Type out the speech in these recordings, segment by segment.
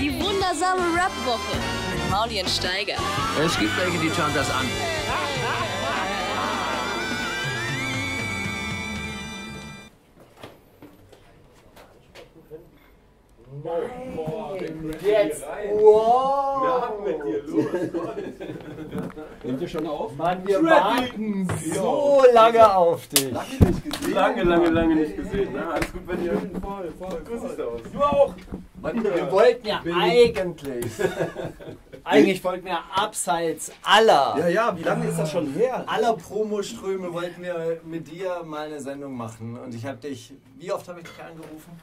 Die wundersame Rap-Woche mit Mauli und Steiger. Es gibt welche, die schauen das an. Jetzt! Wow! Was mit dir los? Nehmt ihr schon auf? Mann, wir warten so lange auf dich. Lange nicht gesehen. Na, alles gut bei dir? Voll. Grüß dich aus. Du auch! Mann, wir wollten ja eigentlich wollten wir abseits aller Ja, wie lange ist das schon her? Promoströme wollten wir mit dir mal eine Sendung machen. Und ich habe dich, wie oft habe ich dich angerufen?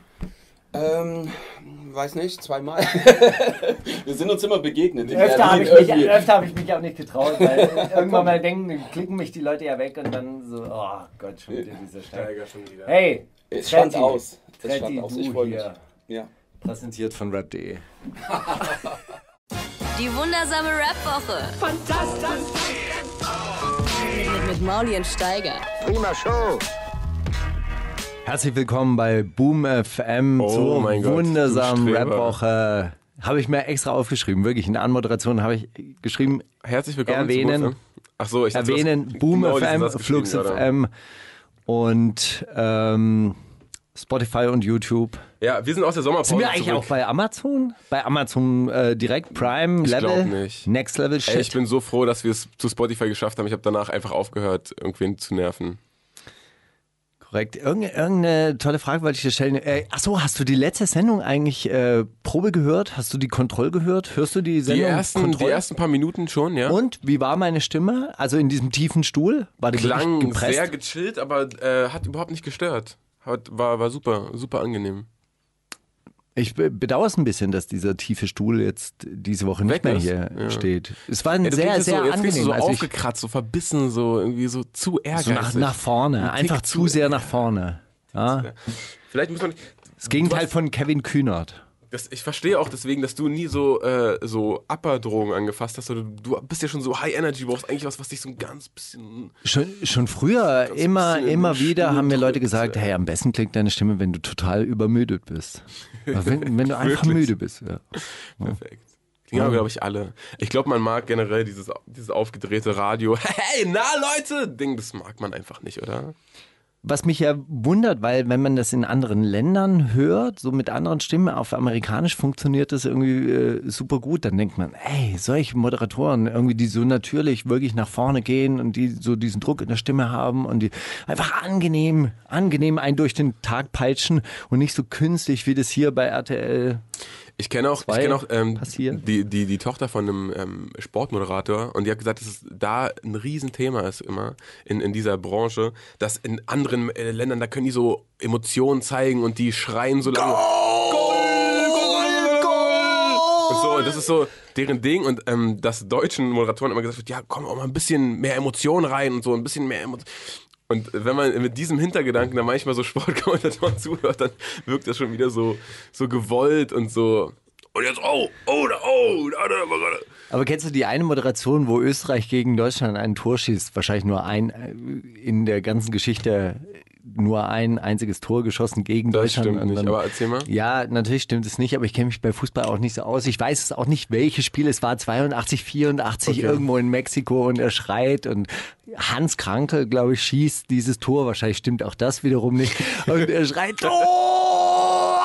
Weiß nicht, zweimal. Wir sind uns immer begegnet. Öfter habe ich mich auch nicht getraut, weil irgendwann mal klicken mich die Leute ja weg und dann so, oh Gott, schon wieder dieser Steiger. Hey, Es stand aus. Tretti, Ich du freue mich. hier. Ja. Präsentiert von rap.de. Die wundersame Rap-Woche. Fantastisch. Mit Mauli und Steiger. Prima Show. Herzlich willkommen bei Boom FM zur mein Gott, wundersamen du Streber. Rap-Woche. Habe ich mir extra aufgeschrieben, wirklich in der Anmoderation habe ich geschrieben, Herzlich willkommen Erwähnen. zu Achso, ich dachte, erwähnen du hast Boom genau diesen FM, Satz Flux geschrieben, oder? FM und Spotify und YouTube. Ja, wir sind aus der Sommerpause Sind wir eigentlich zurück. auch bei Amazon? Bei Amazon direkt Prime Ich Level? glaub nicht. Next Level Shit? Ey, ich bin so froh, dass wir es zu Spotify geschafft haben. Ich habe danach einfach aufgehört, irgendwen zu nerven. Korrekt. Irgendeine tolle Frage wollte ich dir stellen. Achso, hast du die letzte Sendung eigentlich Probe gehört? Hast du die Kontroll gehört? Hörst du die Sendung Die ersten paar Minuten schon, ja. Und wie war meine Stimme? Also in diesem tiefen Stuhl? War die Klang wirklich gepresst? sehr gechillt, aber hat überhaupt nicht gestört. War super, super angenehm. Ich bedauere es ein bisschen, dass dieser tiefe Stuhl jetzt diese Woche nicht Weg mehr ist. hier Ja. steht. Es war ein Ja, du sehr, klingst sehr jetzt klingst du angenehm. so Also ich- aufgekratzt, so verbissen, so irgendwie so zu ehrgeizig. so nach vorne. Ein Einfach Tick zu sehr nach vorne. Ja. Vielleicht muss man. Das Gegenteil von Kevin Kühnert. Ich verstehe auch deswegen, dass du nie so Upper-Drogen angefasst hast. Oder du bist ja schon so High Energy, brauchst eigentlich was dich so ein ganz bisschen. Schon früher, Ganz immer bisschen in den wieder Stuhl haben mir Leute drückt, gesagt, ja. hey, am besten klingt deine Stimme, wenn du total übermüdet bist. Aber wenn du einfach Wirklich? müde bist. Ja. Perfekt. Ja, glaube ich, alle. Ich glaube, man mag generell dieses aufgedrehte Radio. Hey, na Leute! Ding, das mag man einfach nicht, oder? Was mich ja wundert, weil wenn man das in anderen Ländern hört, so mit anderen Stimmen, auf Amerikanisch funktioniert das irgendwie super gut, dann denkt man, ey, solche Moderatoren, irgendwie die so natürlich wirklich nach vorne gehen und die so diesen Druck in der Stimme haben und die einfach angenehm einen durch den Tag peitschen und nicht so künstlich wie das hier bei RTL. Ich kenne auch passiert. die Tochter von einem Sportmoderator und die hat gesagt, dass es da ein Riesenthema ist immer in dieser Branche, dass in anderen Ländern, da können die so Emotionen zeigen und die schreien so lange. Goal! Und so, das ist so deren Ding und dass deutschen Moderatoren immer gesagt wird, ja komm auch mal ein bisschen mehr Emotionen rein und so, ein bisschen mehr Emotionen. Und wenn man mit diesem Hintergedanken dann manchmal so Sportkommentatoren zuhört, dann wirkt das schon wieder so gewollt und so. Und jetzt, Aber kennst du die eine Moderation, wo Österreich gegen Deutschland ein Tor schießt? Wahrscheinlich nur in der ganzen Geschichte nur ein einziges Tor geschossen gegen Das Deutschland. stimmt Und nicht, aber erzähl mal. Ja, natürlich stimmt es nicht, aber ich kenne mich bei Fußball auch nicht so aus. Ich weiß es auch nicht, welches Spiel es war, 82, 84 Okay. irgendwo in Mexiko und er schreit und Hans Krankel, glaube ich, schießt dieses Tor. Wahrscheinlich stimmt auch das wiederum nicht. Und er schreit, Tor,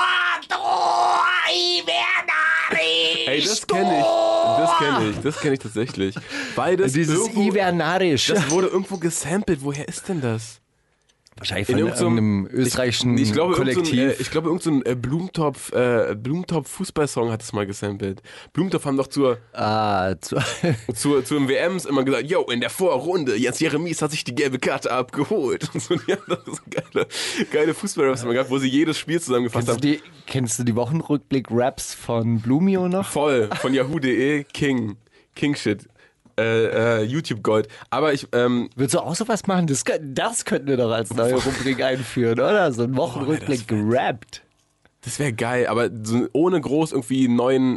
Ivernarisch, Ey, das kenne ich tatsächlich. Beides Dieses irgendwo, Ivernarisch. das wurde irgendwo gesampelt. Woher ist denn das? Wahrscheinlich von irgendeinem österreichischen ich glaube, Kollektiv. Ich glaube, irgendein Blumentopf-Fußballsong hat es mal gesampelt. Blumentopf haben doch zur WMs immer gesagt, yo, in der Vorrunde, Jens Jeremies hat sich die gelbe Karte abgeholt. Und so, die haben doch so geile Fußballraps immer gehabt, wo sie jedes Spiel zusammengefasst haben. Kennst du die Wochenrückblick-Raps von Blumio noch? Voll, von Yahoo.de, King Shit. YouTube Gold. Aber ich, Würdest du auch sowas machen? Das könnten wir doch als neue Rubrik einführen, oder? So ein Wochenrückblick gerappt. das wäre geil, aber so ohne groß irgendwie neuen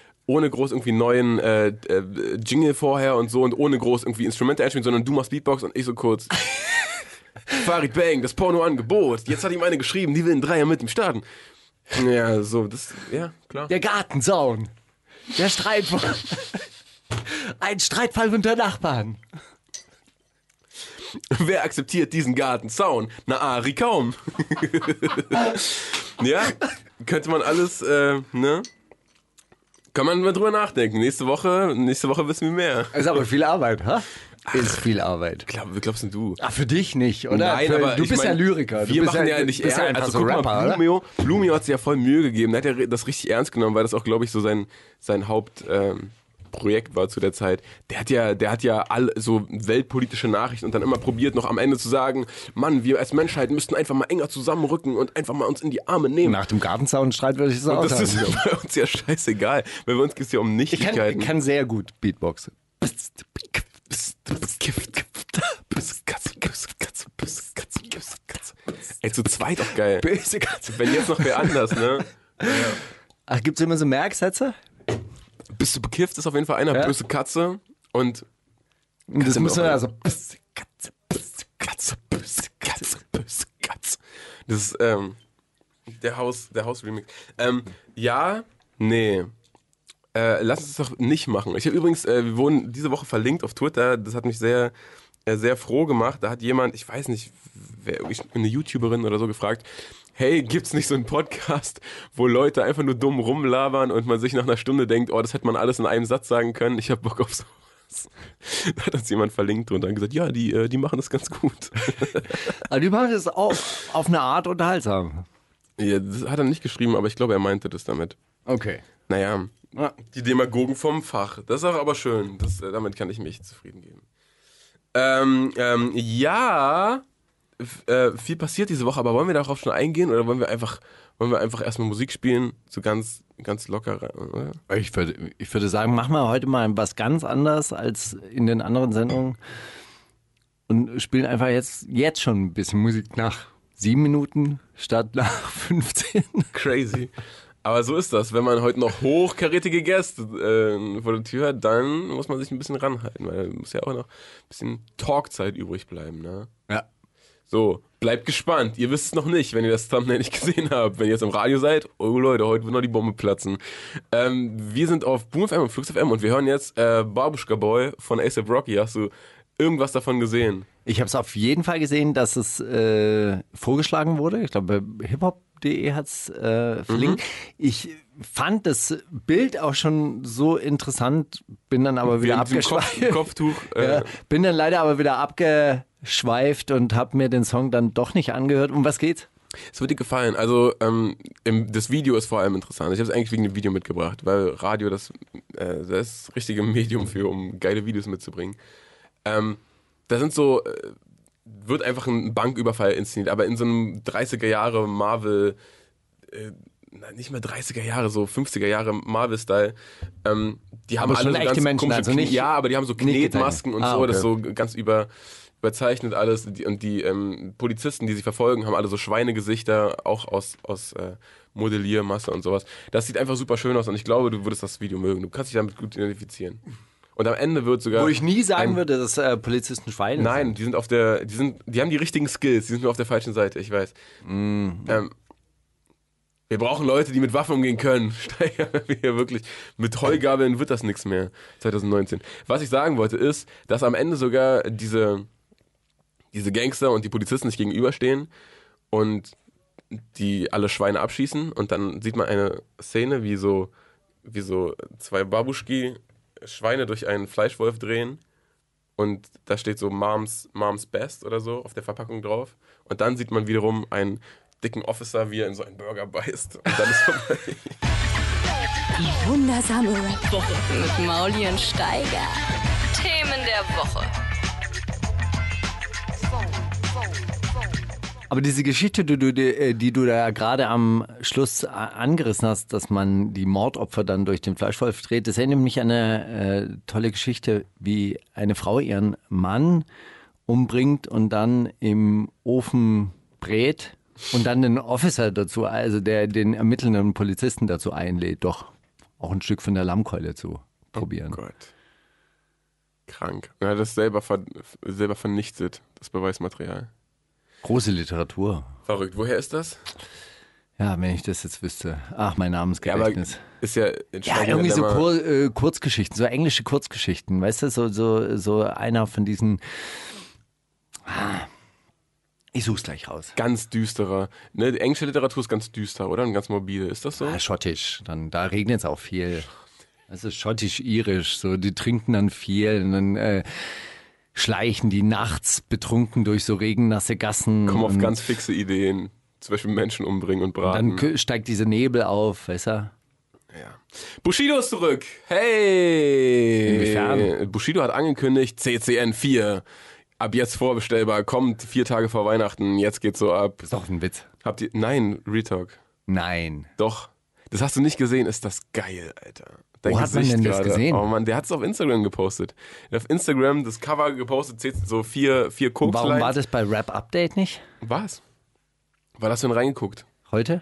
Jingle vorher und so und ohne groß irgendwie Instrumente einspielen, sondern du machst Beatbox und ich so kurz. Farid Bang, das Pornoangebot. Jetzt hat ihm eine geschrieben, die will einen Dreier mit ihm starten. Ja, so, ja, klar. Der Gartenzaun. Der Streitfall. Ein Streitfall unter Nachbarn. Wer akzeptiert diesen Gartenzaun? Na, Ari kaum. Ja, könnte man alles, ne? Kann man mal drüber nachdenken. Nächste Woche wissen wir mehr. Ist aber viel Arbeit, ha? Ist viel Arbeit. Wie glaubst denn du? Ach, für dich nicht, oder? Nein, aber du bist ja Lyriker. Wir machen ja nicht bist ja ernst. einfach Also so guck Rapper, mal, Blumio hat sich ja voll Mühe gegeben. Der hat ja das richtig ernst genommen, weil das auch, glaube ich, so sein Hauptprojekt war zu der Zeit. Der hat ja all so weltpolitische Nachrichten und dann immer probiert, noch am Ende zu sagen, Mann, wir als Menschheit müssten einfach mal enger zusammenrücken und einfach mal uns in die Arme nehmen. Nach dem Gartenzaunstreit würde ich es auch Und das sagen. ist bei uns ja scheißegal, weil bei uns geht es ja um Ich Nichtigkeiten. kann sehr gut Beatboxen. Ey, zu zweit auch geil. Böse Katze. Wenn jetzt noch wer anders, ne? Ach, gibt's immer so Merksätze? Bist du bekifft, ist auf jeden Fall einer, Ja. böse Katze und Und das Katze muss man noch. also. böse Katze, böse Katze, böse Katze, böse Katze. Das ist der Haus-Remix. Ja, nee. Lass uns das doch nicht machen. Ich habe übrigens, wir wurden diese Woche verlinkt auf Twitter, das hat mich sehr froh gemacht. Da hat jemand, ich weiß nicht, eine YouTuberin oder so gefragt, hey, gibt's nicht so einen Podcast, wo Leute einfach nur dumm rumlabern und man sich nach einer Stunde denkt, oh, das hätte man alles in einem Satz sagen können, ich hab Bock auf sowas. Da hat uns jemand verlinkt und dann gesagt, ja, die machen das ganz gut. Aber die machen das auch auf eine Art unterhaltsam. Ja, das hat er nicht geschrieben, aber ich glaube, er meinte das damit. Okay. Naja, die Demagogen vom Fach. Das ist auch aber schön. Damit kann ich mich zufrieden geben. Ja, viel passiert diese Woche, aber wollen wir darauf schon eingehen oder wollen wir einfach erstmal Musik spielen? So ganz, ganz locker, oder? Ich würde sagen, machen wir heute mal was ganz anderes als in den anderen Sendungen und spielen einfach jetzt schon ein bisschen Musik nach 7 Minuten statt nach 15. Crazy. Aber so ist das. Wenn man heute noch hochkarätige Gäste vor der Tür hat, dann muss man sich ein bisschen ranhalten, weil muss ja auch noch ein bisschen Talkzeit übrig bleiben, ne? Ja. So, bleibt gespannt. Ihr wisst es noch nicht, wenn ihr das Thumbnail nicht gesehen habt. Wenn ihr jetzt im Radio seid, oh Leute, heute wird noch die Bombe platzen. Wir sind auf Boom FM und Flux FM und wir hören jetzt Babushka Boy von A$AP Rocky. Hast du irgendwas davon gesehen? Ich habe es auf jeden Fall gesehen, dass es vorgeschlagen wurde. Ich glaube, bei hiphop.de hat es verlinkt. Ich fand das Bild auch schon so interessant, bin dann aber wieder mit diesem abgeschweift. Kopftuch. Ja, bin dann leider aber wieder abgeschweift und habe mir den Song dann doch nicht angehört. Um was geht's? Es wird dir gefallen. Also das Video ist vor allem interessant. Ich habe es eigentlich wegen dem Video mitgebracht, weil Radio das ist das richtige Medium für, um geile Videos mitzubringen. Da sind so, wird einfach ein Banküberfall inszeniert, aber in so einem 30er Jahre Marvel, nicht mehr 30er Jahre, so 50er Jahre Marvel-Style. Die haben Aber schon alle so echte ganz Menschen, komische also nicht- ja, aber die haben so nicht gezeichnet. Knetmasken und so, Okay. das ist so ganz überzeichnet alles. Und die Polizisten, die sie verfolgen, haben alle so Schweinegesichter, auch aus Modelliermasse und sowas. Das sieht einfach super schön aus und ich glaube, du würdest das Video mögen. Du kannst dich damit gut identifizieren. Und am Ende wird sogar... Wo ich nie sagen würde, dass Polizisten Schweine Nein, die sind die haben die richtigen Skills, die sind nur auf der falschen Seite, ich weiß. Wir brauchen Leute, die mit Waffen umgehen können. Steigern wir hier wirklich. Mit Heugabeln wird das nichts mehr, 2019. Was ich sagen wollte ist, dass am Ende sogar diese Gangster und die Polizisten sich gegenüberstehen und die alle Schweine abschießen und dann sieht man eine Szene, wie so 2 Babuschki Schweine durch einen Fleischwolf drehen und da steht so Mom's Best oder so auf der Verpackung drauf und dann sieht man wiederum einen dicken Officer, wie er in so einen Burger beißt und dann ist vorbei. Die wundersame Rap-Woche mit Mauli und Steiger. Themen der Woche. Aber diese Geschichte, die du da gerade am Schluss angerissen hast, dass man die Mordopfer dann durch den Fleischwolf dreht, das erinnert mich an eine tolle Geschichte, wie eine Frau ihren Mann umbringt und dann im Ofen brät und dann den Officer dazu, also den ermittelnden Polizisten dazu einlädt, doch auch ein Stück von der Lammkeule zu probieren. Oh Gott. Krank. Er hat das selber vernichtet, das Beweismaterial. Große Literatur. Verrückt. Woher ist das? Ja, wenn ich das jetzt wüsste. Ach, mein Ja, aber Namensgedächtnis. ist ja... Ja, irgendwie so Kurzgeschichten, so englische Kurzgeschichten. Weißt du, so einer von diesen... Ich such's gleich raus. Ganz düsterer. Ne, die englische Literatur ist ganz düster, oder? Und ganz morbide. Ist das so? Schottisch, da regnet es auch viel. Das ist schottisch-irisch, so, die trinken dann viel und dann schleichen die nachts betrunken durch so regennasse Gassen. Kommen auf und ganz fixe Ideen. Zum Beispiel Menschen umbringen und braten. dann steigt dieser Nebel auf, weißt du? Ja. Bushido ist zurück. Hey! Inwiefern? Bushido hat angekündigt, CCN 4. Ab jetzt vorbestellbar, kommt 4 Tage vor Weihnachten, jetzt geht's so ab. Ist doch ein Witz. Habt ihr. Nein, Retalk. Nein. Doch. Das hast du nicht gesehen, ist das geil, Alter. Dein Wo hat man denn das gerade. gesehen? Oh Mann, der hat es auf Instagram gepostet. Er hat auf Instagram das Cover gepostet, so 4 Koks. Warum war das bei Rap Update nicht? Was? War das denn reingeguckt? Heute?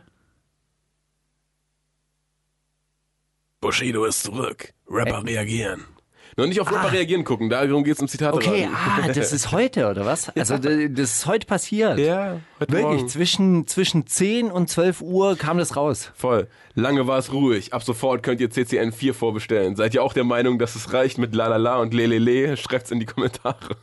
Bushido ist zurück. Rapper reagieren. Noch nicht auf Rapper reagieren gucken, darum geht's um Zitate. Okay, das ist heute, oder was? Also das ist heute passiert. Ja, heute Wirklich, Morgen. zwischen 10 und 12 Uhr kam das raus. Voll. Lange war es ruhig. Ab sofort könnt ihr CCN 4 vorbestellen. Seid ihr auch der Meinung, dass es reicht mit Lalala und Lelele? Schreibt's in die Kommentare.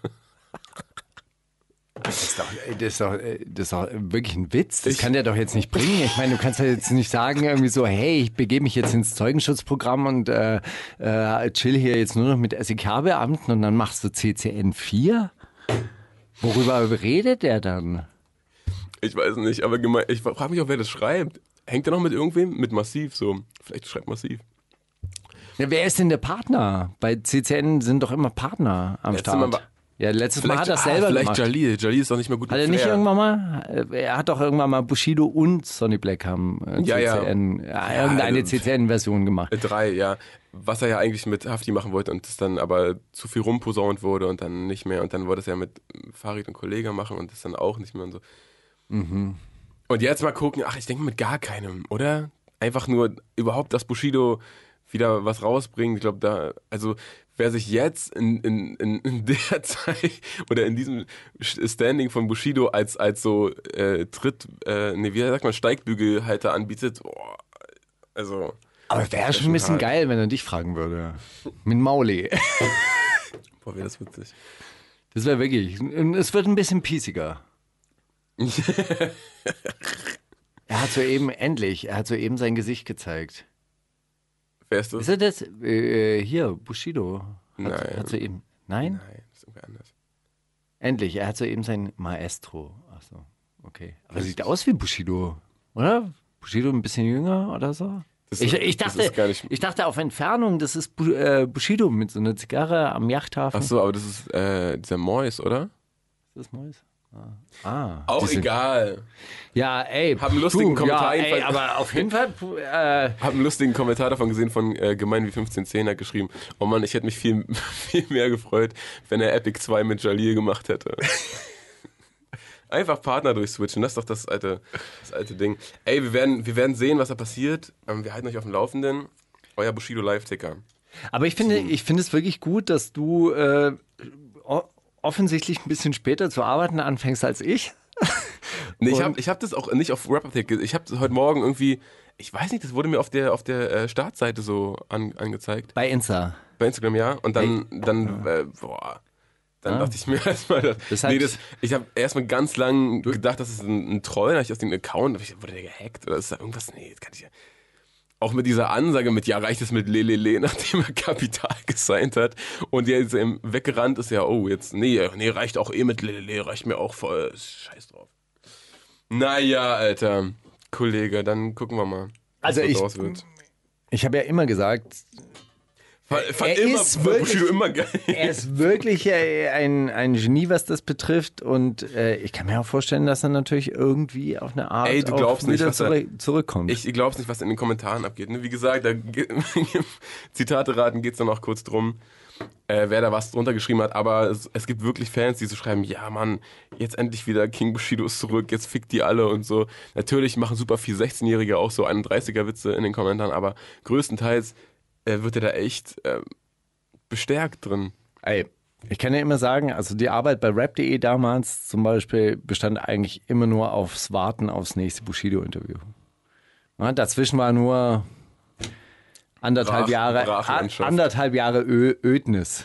Das ist doch wirklich ein Witz. Das kann der doch jetzt nicht bringen. Ich meine, du kannst ja jetzt nicht sagen irgendwie so, hey, ich begebe mich jetzt ins Zeugenschutzprogramm und chill hier jetzt nur noch mit SEK-Beamten und dann machst du CCN 4? Worüber redet der dann? Ich weiß nicht, aber ich frage mich auch, wer das schreibt. Hängt er noch mit irgendwem? Mit Massiv so. Vielleicht schreibt Massiv. Ja, wer ist denn der Partner? Bei CCN sind doch immer Partner am Start. Ja, letztes Mal hat er es selber vielleicht gemacht. Jalil. Jalil ist doch nicht mehr gut Hat mit er nicht Flair. irgendwann mal? Er hat doch irgendwann mal Bushido und Sonny Black haben CCN, irgendeine CCN-Version gemacht. 3, ja. Was er ja eigentlich mit Hafti machen wollte und das dann aber zu viel rumposaunt wurde und dann nicht mehr. Und dann wollte es ja mit Farid und Kollega machen und das dann auch nicht mehr und so. Mhm. Und jetzt mal gucken, ich denke mit gar keinem, oder? Einfach nur überhaupt, dass Bushido wieder was rausbringt. Ich glaube, wer sich jetzt in der Zeit oder in diesem Standing von Bushido als so Steigbügelhalter anbietet, also. Aber wäre schon ein bisschen geil, wenn er dich fragen würde. Mit Mauli. Boah, wäre das witzig. Das wäre wirklich. Es wird ein bisschen piesiger. Er hat soeben sein Gesicht gezeigt. Wer ist das? Ist er das? Hier, Bushido. Nein. Hat soeben. Nein? Nein, das ist irgendwie anders. Endlich, er hat soeben sein Maestro. Ach so, okay. Aber er sieht aus wie Bushido, oder? Bushido ein bisschen jünger oder so? Ich dachte auf Entfernung, das ist Bushido mit so einer Zigarre am Yachthafen. Ach so, aber das ist dieser Mois, oder? Ist das Mois? Auch egal. Ja, ey. Hab einen lustigen Kommentar. Ja, ey, aber auf jeden Fall. Hab einen lustigen Kommentar davon gesehen von Gemein wie 1510 hat geschrieben, oh Mann, ich hätte mich viel, viel mehr gefreut, wenn er Epic 2 mit Jalil gemacht hätte. Einfach Partner durchswitchen, das ist doch das alte Ding. Ey, wir werden sehen, was da passiert. Wir halten euch auf dem Laufenden. Euer Bushido Live-Ticker. Aber ich finde es wirklich gut, dass du offensichtlich ein bisschen später zu arbeiten anfängst als ich. Nee, ich hab das auch nicht auf Rapper-Ticket. Ich habe das heute Morgen irgendwie, ich weiß nicht, das wurde mir auf der Startseite so angezeigt. Bei Insta. Bei Instagram, ja. Und dann dachte ich mir erstmal, ich habe erstmal ganz lang gedacht, das ist ein Troll, da habe ich aus dem Account, wurde der gehackt oder ist da irgendwas? Nee, das kann ich ja. Auch mit dieser Ansage mit, ja, reicht es mit Lelele, nachdem er Kapital gesigned hat und jetzt weggerannt ist, ja, oh, jetzt, nee, reicht auch mit Lelele, reicht mir auch voll, scheiß drauf. Naja, Alter, Kollege, dann gucken wir mal, was draus wird. Ich habe ja immer gesagt, Bushido immer geil. Er ist wirklich ein Genie, was das betrifft. Und ich kann mir auch vorstellen, dass er natürlich irgendwie auf eine Art du glaubst nicht, was zurückkommt. Ich glaub's nicht, was in den Kommentaren abgeht. Wie gesagt, Zitate raten geht's dann auch kurz drum, wer da was drunter geschrieben hat. Aber es gibt wirklich Fans, die so schreiben, ja Mann, jetzt endlich wieder King Bushido ist zurück, jetzt fickt die alle und so. Natürlich machen super viel 16-Jährige auch so 31er-Witze in den Kommentaren, aber größtenteils wird er da echt bestärkt drin. Ey, ich kann ja immer sagen, also die Arbeit bei rap.de damals zum Beispiel bestand eigentlich immer nur aufs Warten aufs nächste Bushido-Interview. Ja, dazwischen war nur anderthalb Jahre Ödnis.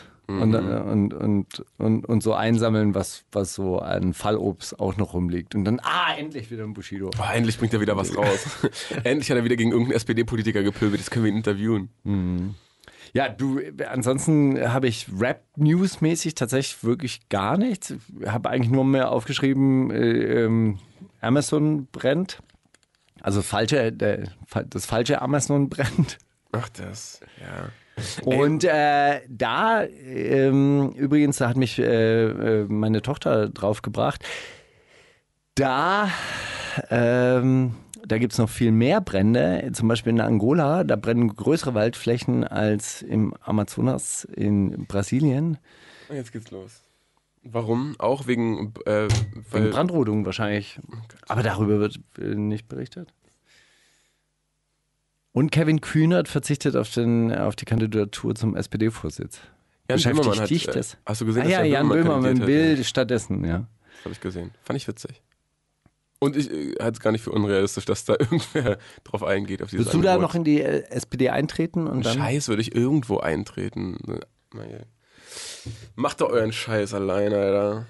Und so einsammeln, was so an Fallobst auch noch rumliegt. Und dann, endlich wieder ein Bushido. Endlich bringt er wieder was raus. Endlich hat er wieder gegen irgendeinen SPD-Politiker gepöbelt. Jetzt können wir ihn interviewen. Ja, ansonsten habe ich Rap-News-mäßig tatsächlich wirklich gar nichts. Ich habe eigentlich nur mehr aufgeschrieben, Amazon brennt. Also das falsche Amazon brennt. Ach, das, ja. Und übrigens, da hat mich meine Tochter drauf gebracht, da gibt es noch viel mehr Brände, zum Beispiel in Angola, da brennen größere Waldflächen als im Amazonas in Brasilien. Jetzt geht's los. Warum? Auch wegen Brandrodung wahrscheinlich. Aber darüber wird nicht berichtet. Und Kevin Kühnert verzichtet auf die Kandidatur zum SPD-Vorsitz. Jan Böhmermann dich das? Hast du gesehen, dass Jan Böhmermann will stattdessen, ja. Das habe ich gesehen. Fand ich witzig. Und ich halte es gar nicht für unrealistisch, dass da irgendwer drauf eingeht. Auf Willst du da noch in die SPD eintreten? Und dann? Scheiß würde ich irgendwo eintreten. Macht doch euren Scheiß alleine, Alter.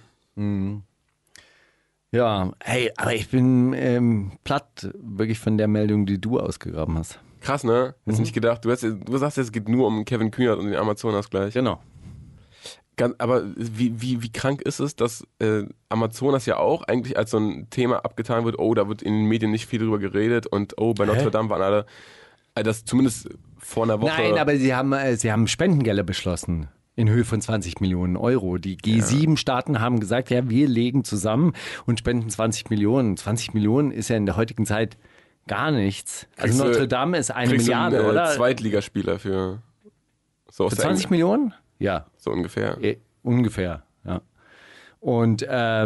Ja, hey, aber ich bin platt wirklich von der Meldung, die du ausgegraben hast. Krass, ne? Hättest nicht gedacht. Du sagst, es geht nur um Kevin Kühnert und den Amazonas gleich. Genau. Aber wie krank ist es, dass Amazonas ja auch eigentlich als so ein Thema abgetan wird, da wird in den Medien nicht viel drüber geredet und bei Notre Dame waren alle, das zumindest vor einer Woche. Nein, aber sie haben Spendengelder beschlossen in Höhe von 20 Millionen Euro. Die G7-Staaten haben gesagt, ja, wir legen zusammen und spenden 20 Millionen. 20 Millionen ist ja in der heutigen Zeit gar nichts. Also Notre Dame ist 1 Milliarde, oder? Zweitligaspieler für 20 Millionen? Ja. So ungefähr. Ungefähr, ja. Und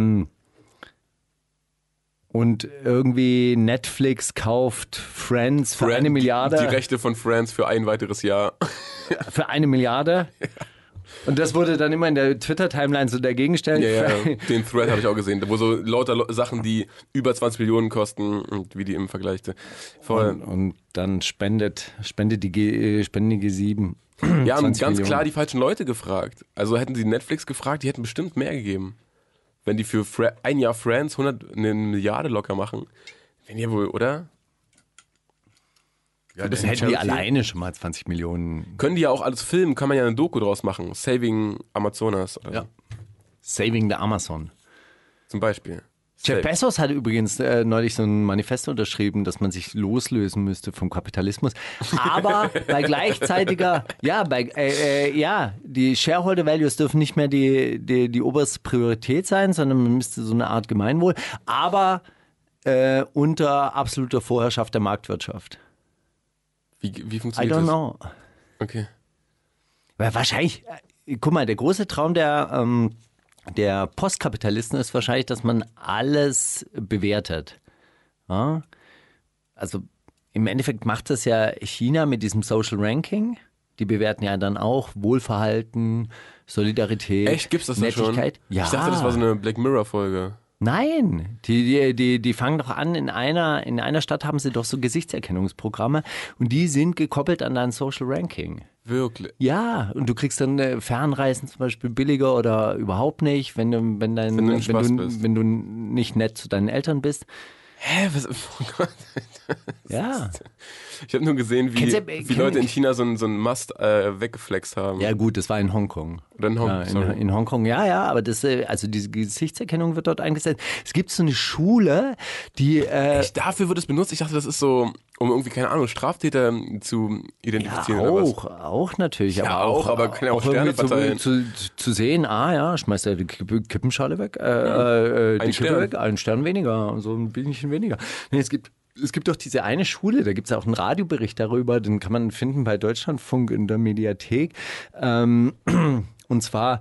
irgendwie Netflix kauft Friends für 1 Milliarde. Die Rechte von Friends für ein weiteres Jahr. Für 1 Milliarde? Und das wurde dann immer in der Twitter-Timeline so dagegen gestellt. Ja, den Thread habe ich auch gesehen, wo so lauter Sachen, die über 20 Millionen kosten und wie die im Vergleich. Und dann spendet die G7. Ja, und ganz klar die falschen Leute gefragt. Also hätten sie Netflix gefragt, die hätten bestimmt mehr gegeben. Wenn die für ein Jahr Friends 1 Milliarde locker machen. Wenn ihr wohl, oder? Ja, dann hätten die alleine schon mal 20 Millionen. Können die ja auch alles filmen, kann man ja eine Doku draus machen. Saving Amazonas. Oder so. Saving the Amazon. Zum Beispiel. Jeff Bezos hat übrigens neulich so ein Manifest unterschrieben, dass man sich loslösen müsste vom Kapitalismus. Aber bei gleichzeitiger, die Shareholder Values dürfen nicht mehr die oberste Priorität sein, sondern man müsste so eine Art Gemeinwohl. Aber unter absoluter Vorherrschaft der Marktwirtschaft. Wie funktioniert das? I don't know. Okay. Weil wahrscheinlich, guck mal, der große Traum der Postkapitalisten ist wahrscheinlich, dass man alles bewertet. Ja? Also im Endeffekt macht das ja China mit diesem Social Ranking. Die bewerten ja dann auch Wohlverhalten, Solidarität, Echt? Gibt's das Nettigkeit. Schon? Ja. Ich dachte, das war so eine Black Mirror-Folge. Nein, die fangen doch an, in einer Stadt haben sie doch so Gesichtserkennungsprogramme und die sind gekoppelt an dein Social Ranking. Wirklich? Ja, und du kriegst dann Fernreisen zum Beispiel billiger oder überhaupt nicht, wenn du nicht nett zu deinen Eltern bist. Hä? Was? Oh Gott. Ja. Ich habe nur gesehen, wie Leute in China so einen Mast weggeflext haben. Ja gut, das war in Hongkong. Oder in Hongkong, in Hongkong, ja, aber also diese Gesichtserkennung wird dort eingesetzt. Es gibt so eine Schule, die... dafür wird es benutzt? Ich dachte, das ist so, um irgendwie, keine Ahnung, Straftäter zu identifizieren ja, oder auch, was? Auch natürlich. Ja, aber kann ja auch Sterne verteilen. Zu sehen, schmeißt er die Kippenschale weg, einen Stern weniger, so ein bisschen weniger. Nee, es gibt doch diese eine Schule, da gibt es auch einen Radiobericht darüber, den kann man finden bei Deutschlandfunk in der Mediathek. Und zwar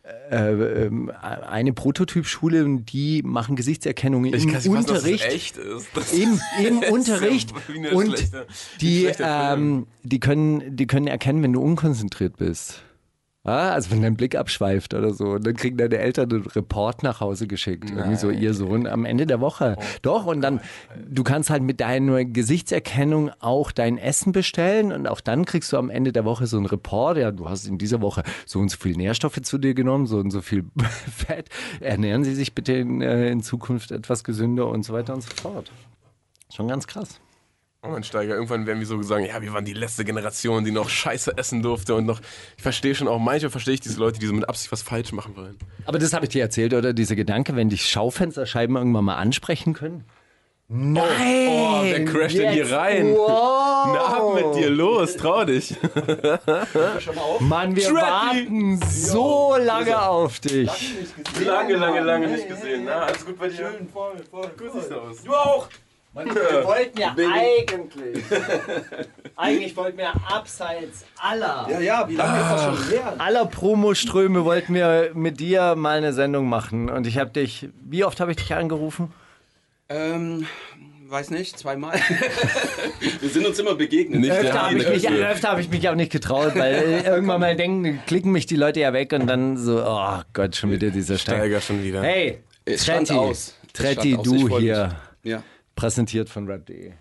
eine Prototypschule, die machen Gesichtserkennung im Unterricht. Was das echt ist. Im Unterricht. Ja und die können erkennen, wenn du unkonzentriert bist. Also wenn dein Blick abschweift oder so. Und dann kriegen deine Eltern einen Report nach Hause geschickt. Irgendwie so ihr Sohn am Ende der Woche. Doch, und dann, du kannst halt mit deiner Gesichtserkennung auch dein Essen bestellen und auch dann kriegst du am Ende der Woche so einen Report. Ja, du hast in dieser Woche so und so viel Nährstoffe zu dir genommen, so und so viel Fett. Ernähren Sie sich bitte in Zukunft etwas gesünder und so weiter und so fort. Schon ganz krass. Oh mein Steiger, irgendwann werden wir so sagen, ja, wir waren die letzte Generation, die noch Scheiße essen durfte und noch, ich verstehe schon auch, manchmal verstehe ich diese Leute, die so mit Absicht was falsch machen wollen. Aber das habe ich dir erzählt, oder? Dieser Gedanke, wenn dich Schaufensterscheiben irgendwann mal ansprechen können? Nein! Oh, wer crasht denn hier rein? Wow. Na, ab mit dir, los, trau dich. Mann, wir warten so lange auf dich. Lange nicht gesehen. Na, alles gut bei dir? Schön, voll. Gut siehst du aus. Du auch! Mann, wir wollten ja eigentlich wollten wir abseits aller Ja, wie lange ist das schon her? aller Promoströme wollten wir mit dir mal eine Sendung machen. Und ich habe dich, wie oft habe ich dich angerufen? Weiß nicht, 2-mal. Wir sind uns immer begegnet. Öfter habe ich mich auch nicht getraut, weil irgendwann mal klicken mich die Leute ja weg und dann so, oh Gott, schon wieder dieser Steiger schon wieder. Hey, es stand aus. Tretti, du hier. Ja. Präsentiert von rap.de.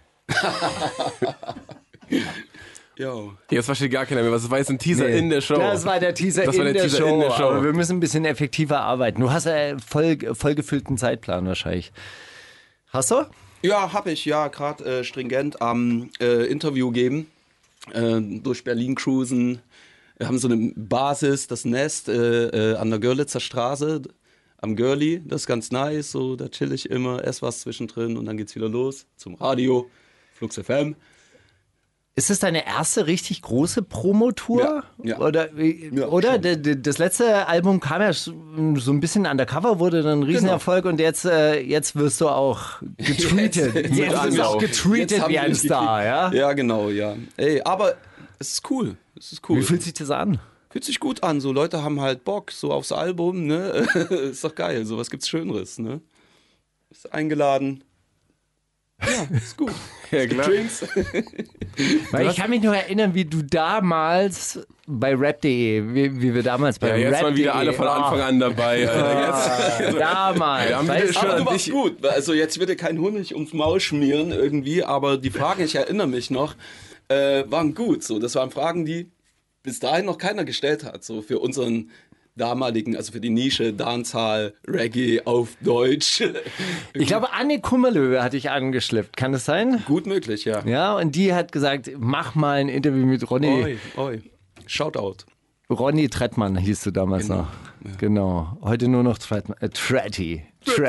Jo. Jetzt versteht gar keiner mehr, was war jetzt ein Teaser in der Show. Das war der Teaser, in der Show. Aber wir müssen ein bisschen effektiver arbeiten. Du hast ja voll gefüllten Zeitplan wahrscheinlich. Hast du? Ja, hab ich, ja, gerade stringent am Interview geben, durch Berlin cruisen. Wir haben so eine Basis, das Nest an der Görlitzer Straße, am Görli, das ist ganz nice, so, da chill ich immer, esse was zwischendrin und dann geht's wieder los zum Radio, Flux FM. Ist das deine erste richtig große Promotour? Ja. Oder das letzte Album kam ja so ein bisschen undercover, wurde dann ein Riesenerfolg und jetzt wirst du auch getweetet. Jetzt wirst du auch getweetet wie ein Star, ja? Ja, genau, ja. Ey, aber es ist cool. Wie fühlt sich das an? Fühlt sich gut an, so Leute haben halt Bock, so aufs Album, ne? Ist doch geil, so was gibt's Schöneres, ne? Ist eingeladen. Ja, ist gut. Ja, klar. Drinks. Weil ich kann mich nur erinnern, wie du damals bei rap.de, wie wir damals bei rap.de... Ja, jetzt waren wieder alle von Anfang an dabei. Alter. Damals. Aber du warst gut. Also jetzt wird dir kein Honig ums Maul schmieren irgendwie, aber die Fragen, ich erinnere mich noch, waren gut. So, das waren Fragen, die bis dahin noch keiner gestellt hat. So für unseren damaligen, also für die Nische, Dancehall, Reggae auf Deutsch. Ich glaube, Anne Kummerlöwe hatte ich angeschleppt. Kann das sein? Gut möglich, ja. Ja, und die hat gesagt, mach mal ein Interview mit Ronny. Oi. Shoutout. Ronny Trettmann hieß du damals noch. Ja. Genau. Heute nur noch Tretti.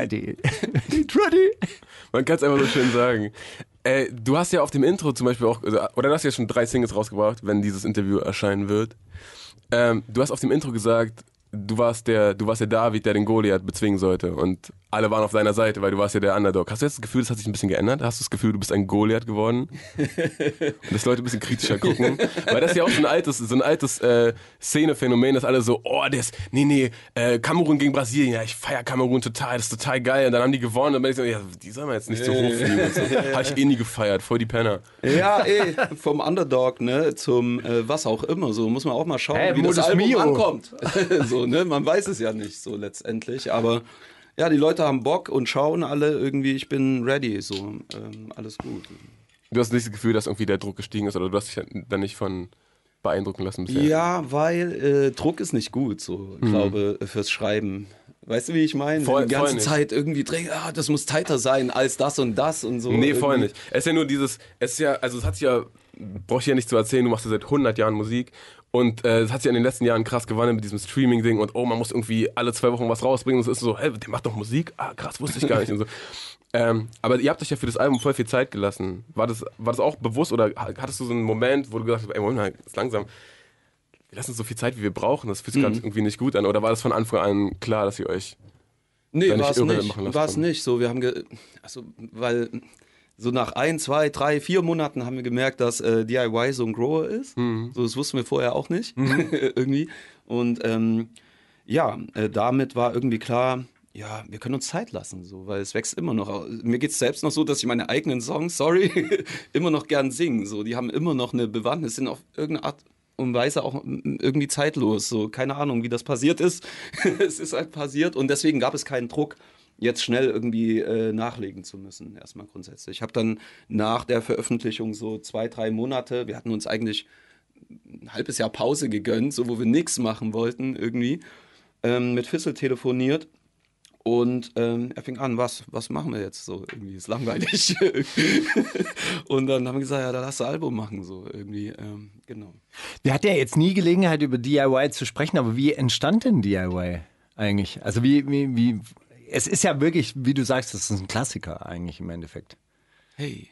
Man kann es einfach so schön sagen. Du hast ja auf dem Intro zum Beispiel auch, oder du hast ja schon 3 Singles rausgebracht, wenn dieses Interview erscheinen wird. Du hast auf dem Intro gesagt, du warst der David, der den Goliath bezwingen sollte und alle waren auf deiner Seite, weil du warst ja der Underdog. Hast du jetzt das Gefühl, das hat sich ein bisschen geändert? Hast du das Gefühl, du bist ein Goliath geworden? Und dass Leute ein bisschen kritischer gucken? Weil das ist ja auch so ein altes Szenephänomen, dass alle so, Kamerun gegen Brasilien, ja, ich feiere Kamerun total, das ist total geil. Und dann haben die gewonnen und dann bin ich so, ja, die sollen wir jetzt nicht so hochfliegen. Und so. Habe ich nie gefeiert, voll die Penner. Ja, vom Underdog, ne, zum was auch immer, so muss man auch mal schauen, wie das Album Mio ankommt. So, ne, man weiß es ja nicht so letztendlich, aber ja, die Leute haben Bock und schauen alle irgendwie, ich bin ready, so, alles gut. Du hast nicht das Gefühl, dass irgendwie der Druck gestiegen ist oder du hast dich dann nicht von beeindrucken lassen bisher? Ja, weil Druck ist nicht gut, so, ich glaube, fürs Schreiben. Weißt du, wie ich meine? Die ganze Zeit irgendwie das muss tighter sein als das und so. Nee, voll nicht. Es ist ja nur brauche ich ja nicht zu erzählen, du machst ja seit 100 Jahren Musik und es hat sich in den letzten Jahren krass gewandelt mit diesem Streaming-Ding und man muss irgendwie alle 2 Wochen was rausbringen und es ist so, der macht doch Musik? Ah, krass, wusste ich gar nicht und so. Aber ihr habt euch ja für das Album voll viel Zeit gelassen. War das auch bewusst oder hattest du so einen Moment, wo du gesagt hast, ey, Moment mal, jetzt langsam, wir lassen uns so viel Zeit, wie wir brauchen, das fühlt sich gerade irgendwie nicht gut an oder war das von Anfang an klar, dass ihr euch war es nicht. So, wir haben weil so nach 1, 2, 3, 4 Monaten haben wir gemerkt, dass DIY so ein Grower ist. So, das wussten wir vorher auch nicht irgendwie. Und damit war irgendwie klar, ja, wir können uns Zeit lassen, so, weil es wächst immer noch. Mir geht es selbst noch so, dass ich meine eigenen Songs, immer noch gern singe. So, die haben immer noch eine Bewandtnis, sind auf irgendeine Art und Weise auch irgendwie zeitlos. So, keine Ahnung, wie das passiert ist. Es ist halt passiert und deswegen gab es keinen Druck, jetzt schnell irgendwie nachlegen zu müssen, erstmal grundsätzlich. Ich habe dann nach der Veröffentlichung so 2-3 Monate, wir hatten uns eigentlich ein halbes Jahr Pause gegönnt, so wo wir nichts machen wollten irgendwie, mit Fissel telefoniert. Und er fing an, was machen wir jetzt? So, irgendwie ist langweilig. Und dann haben wir gesagt, ja, dann lass ein Album machen, so irgendwie, genau. Wir hatten ja jetzt nie Gelegenheit, über DIY zu sprechen, aber wie entstand denn DIY eigentlich? Also wie es ist ja wirklich, wie du sagst, das ist ein Klassiker eigentlich im Endeffekt. Hey,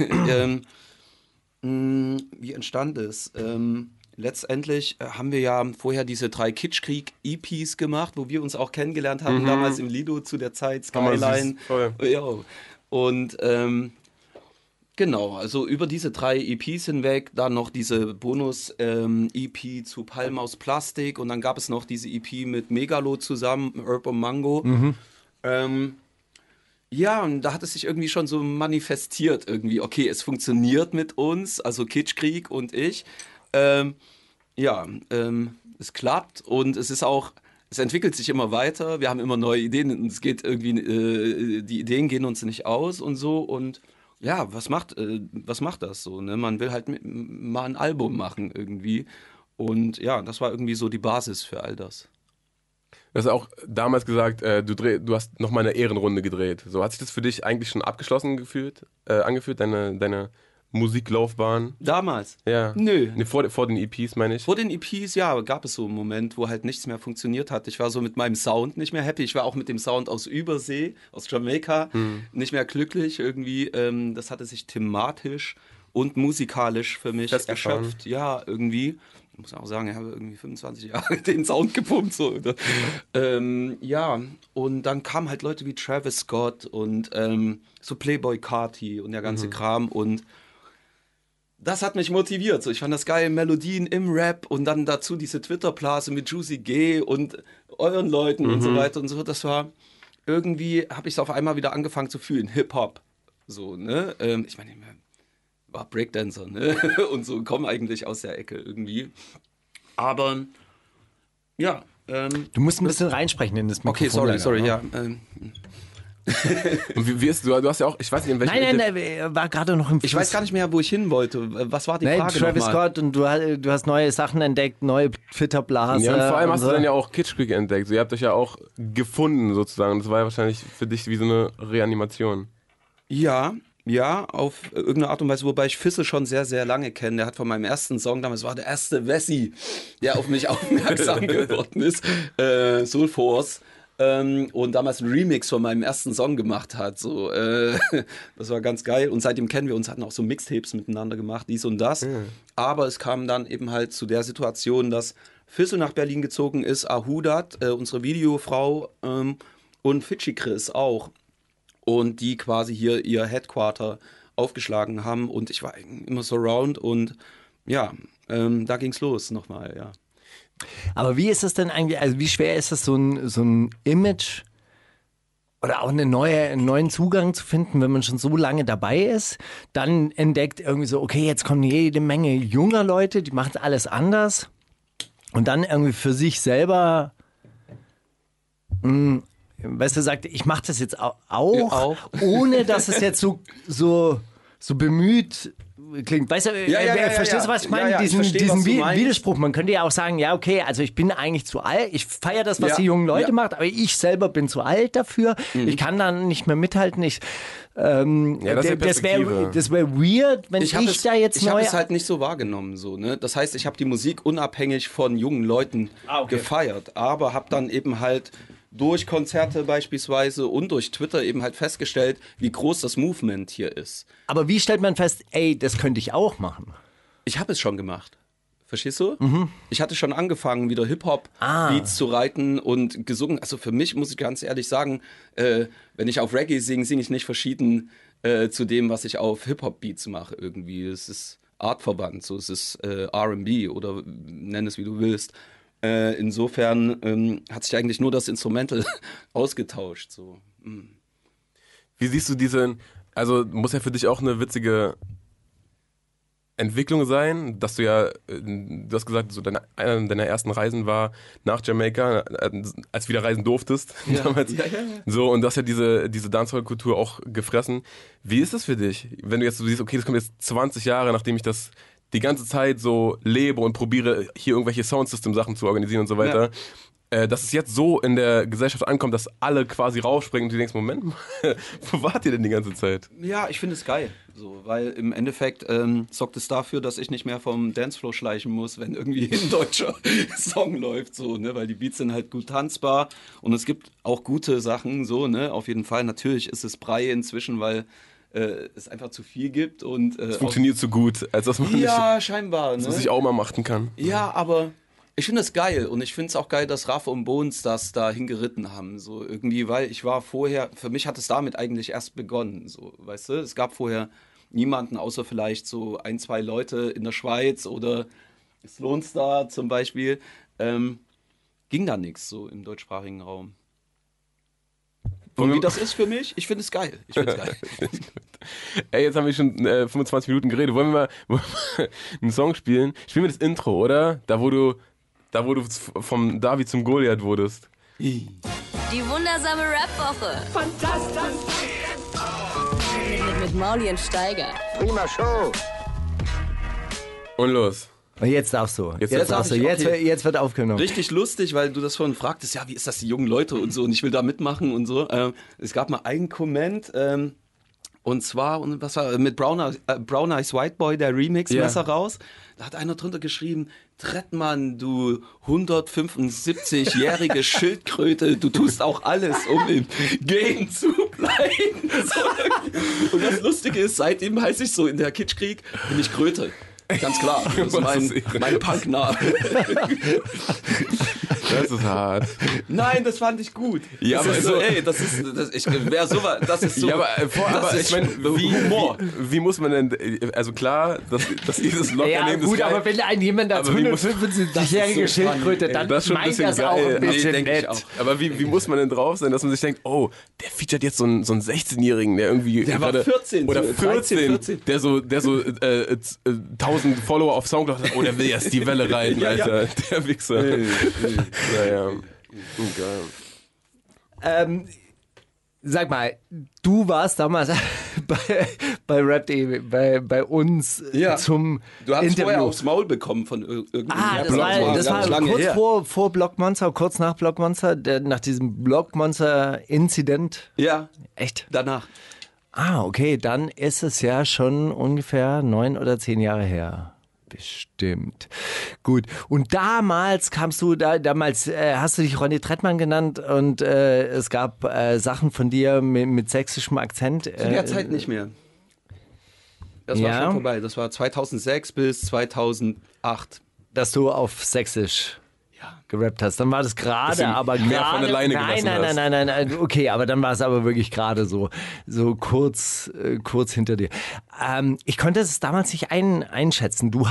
wie entstand es? Letztendlich haben wir ja vorher diese 3 Kitschkrieg-EPs gemacht, wo wir uns auch kennengelernt haben, damals im Lido zu der Zeit, Skyline. Ja. Und genau, also über diese 3 EPs hinweg, dann noch diese Bonus-EP zu Palm aus Plastik und dann gab es noch diese EP mit Megalo zusammen, Urban Mango. Ja, und da hat es sich irgendwie schon so manifestiert irgendwie, okay, es funktioniert mit uns, also Kitschkrieg und ich. Es klappt und es ist auch, es entwickelt sich immer weiter, wir haben immer neue Ideen und es geht irgendwie, die Ideen gehen uns nicht aus und so und ja, was macht das so, ne? Man will halt mal ein Album machen irgendwie und ja, das war irgendwie so die Basis für all das. Du hast auch damals gesagt, du hast nochmal eine Ehrenrunde gedreht. So, hat sich das für dich eigentlich schon abgeschlossen angefühlt, deine Musiklaufbahn? Damals? Ja. Nö. Nee, vor den EPs, meine ich. Vor den EPs, ja, gab es so einen Moment, wo halt nichts mehr funktioniert hat. Ich war so mit meinem Sound nicht mehr happy. Ich war auch mit dem Sound aus Übersee, aus Jamaika, nicht mehr glücklich irgendwie. Das hatte sich thematisch und musikalisch für mich erschöpft. Ja, irgendwie. Ich muss auch sagen, ich habe irgendwie 25 Jahre den Sound gepumpt. So. Ja, und dann kamen halt Leute wie Travis Scott und so Playboy Carti und der ganze Kram und das hat mich motiviert. So, ich fand das geil, Melodien im Rap und dann dazu diese Twitter-Blase mit Juicy G und euren Leuten und so weiter und so. Das war irgendwie, habe ich es auf einmal wieder angefangen zu fühlen. Hip-Hop. So, ne? Ich meine, ich war Breakdancer, ne? Und so, komme eigentlich aus der Ecke irgendwie. Aber, ja. Du musst ein bisschen reinsprechen in das Mikrofon. Okay, sorry, ja. Und wie ist, du hast ja auch, ich weiß nicht, in welchem... Nein, er war gerade noch im Fluss. Ich weiß gar nicht mehr, wo ich hin wollte. Was war die Frage Travis nochmal? Scott und du hast neue Sachen entdeckt, neue Twitter-Blase. Ja, und vor allem hast so. du dann ja auch Kitschkrieg entdeckt. So, ihr habt euch ja auch gefunden sozusagen. Das war ja wahrscheinlich für dich wie so eine Reanimation. Ja, auf irgendeine Art und Weise, wobei ich Fissel schon sehr, sehr lange kenne. Der hat von meinem ersten Song, damals war der erste Wessi, der auf mich aufmerksam geworden ist, Soul Force. Und damals einen Remix von meinem ersten Song gemacht hat. So, das war ganz geil. Und seitdem kennen wir uns, hatten auch so Mixtapes miteinander gemacht, dies und das. Aber es kam dann eben halt zu der Situation, dass Fissel nach Berlin gezogen ist, Ahudat, unsere Videofrau, und Fidschi Chris auch. Und die quasi hier ihr Headquarter aufgeschlagen haben. Und ich war immer so around und ja, da ging's los nochmal, ja. Aber wie ist es denn eigentlich, also wie schwer ist es, so ein Image oder auch einen neuen Zugang zu finden, wenn man schon so lange dabei ist, dann entdeckt irgendwie so, okay, jetzt kommen jede Menge junger Leute, die machen alles anders und dann irgendwie für sich selber, weißt du, sagt, ich mache das jetzt auch, ohne dass es jetzt so bemüht klingt. Weißt du, verstehst du, was ich meine? Diesen Widerspruch. Man könnte ja auch sagen, ja, okay, also ich bin eigentlich zu alt. Ich feiere das, was die jungen Leute machen, aber ich selber bin zu alt dafür. Ich kann dann nicht mehr mithalten. Das wär weird, wenn ich da jetzt neu... Ich habe es halt nicht so wahrgenommen. So, ne? Das heißt, ich habe die Musik unabhängig von jungen Leuten gefeiert, aber habe dann eben halt durch Konzerte beispielsweise und durch Twitter eben halt festgestellt, wie groß das Movement hier ist. Aber wie stellt man fest, ey, das könnte ich auch machen? Ich habe es schon gemacht. Verstehst du? Ich hatte schon angefangen, wieder Hip-Hop-Beats zu reiten und gesungen. Also für mich, muss ich ganz ehrlich sagen, wenn ich auf Reggae singe, singe ich nicht verschieden zu dem, was ich auf Hip-Hop-Beats mache irgendwie. Es ist artverwandt, so es ist R&B oder nenn es wie du willst. Insofern hat sich eigentlich nur das Instrumental ausgetauscht. So. Wie siehst du also muss ja für dich auch eine witzige Entwicklung sein, dass du ja, du hast gesagt, so einer deiner ersten Reisen war nach Jamaika, als du wieder reisen durftest. Damals. Ja. So, und du hast ja diese Dancehall-Kultur auch gefressen. Wie ist das für dich, wenn du jetzt so siehst, okay, das kommt jetzt 20 Jahre, nachdem ich das die ganze Zeit so lebe und probiere, hier irgendwelche Soundsystem-Sachen zu organisieren und so weiter. Dass es jetzt so in der Gesellschaft ankommt, dass alle quasi raufspringen und du denkst, Moment mal, wo wart ihr denn die ganze Zeit? Ja, ich finde es geil, so, weil im Endeffekt sorgt es dafür, dass ich nicht mehr vom Dancefloor schleichen muss, wenn irgendwie ein deutscher Song läuft, so, ne, weil die Beats sind halt gut tanzbar und es gibt auch gute Sachen, so, ne, auf jeden Fall. Natürlich ist es Brei inzwischen, weil es einfach zu viel gibt und Es funktioniert so gut, als dass man scheinbar, nicht, ne? so sich auch mal machten kann. Ja, aber ich finde es geil und ich finde es auch geil, dass Raff und Bones das da hingeritten haben, so irgendwie, weil ich war vorher, für mich hat es damit eigentlich erst begonnen, so, weißt du, es gab vorher niemanden, außer vielleicht so 1, 2 Leute in der Schweiz oder Sloan Star zum Beispiel, ging da nichts so im deutschsprachigen Raum. Und wie das ist für mich, ich finde es geil. Ich finde es geil. Ey, jetzt haben wir schon 25 Minuten geredet. Wollen wir mal einen Song spielen? Spielen wir das Intro, oder? Da wo du vom David zum Goliath wurdest. Die wundersame Rap-Woche. Fantastisch. Mit Mauli und Steiger. Prima Show. Und los. Und jetzt darfst du. Jetzt darfst du. darf ich, okay. Jetzt wird aufgenommen. Richtig lustig, weil du das vorhin fragtest, ja, wie ist das, die jungen Leute und so, und ich will da mitmachen und so. Es gab mal einen Comment, und zwar, was war mit Brown Eyes White Boy, der Remix, Messer raus. Da hat einer drunter geschrieben, Trettmann, du 175-jährige Schildkröte, du tust auch alles, um im Game zu bleiben. So. Und das Lustige ist, seitdem heiße ich so in der Kitschkrieg, bin ich Kröte. Ganz klar, das ist mein Punkname. Das ist hart. Nein, das fand ich gut. Ja, das aber ist so, ey, das ist so. Ja, aber ich meine, Humor. wie muss man denn, also klar, dass dieses locker Ja, nehmen, gut, ist geil. aber wenn jemand als Aber wie muss- 175-jährige das ist so Schildkröte, funny, dann das ist schon ein meint bisschen das auch geil. ein bisschen denk ich nett. auch. Aber wie muss man denn drauf sein, dass man sich denkt, oh, der featuret jetzt so einen 16-Jährigen, der irgendwie Der war gerade 14, oder so 14, 13, der so 1000 Follower auf Soundcloud hat, oh, der will jetzt die Welle reiten, Ja, ja. Alter, der Wichser. Naja. Geil. Sag mal, du warst damals bei Rap.de, bei uns zum Du hast Interview. vorher aufs Maul bekommen von irgendeinem Das war lange kurz her. vor Blockmonster, kurz nach Blockmonster, nach diesem Blockmonster-Inzident. Ja, Echt? danach. Okay, dann ist es ja schon ungefähr 9 oder 10 Jahre her. Bestimmt. Gut. Und damals hast du dich Ronny Trettmann genannt und es gab Sachen von dir mit sächsischem Akzent. Zu der Zeit nicht mehr. Das war schon vorbei. Das war 2006 bis 2008. Dass du auf Sächsisch gerappt hast. Dann war das gerade, aber mehr gerade. von alleine gelassen hast. Nein. Okay, aber dann war es aber wirklich gerade so kurz hinter dir. Ich konnte es damals nicht einschätzen. Du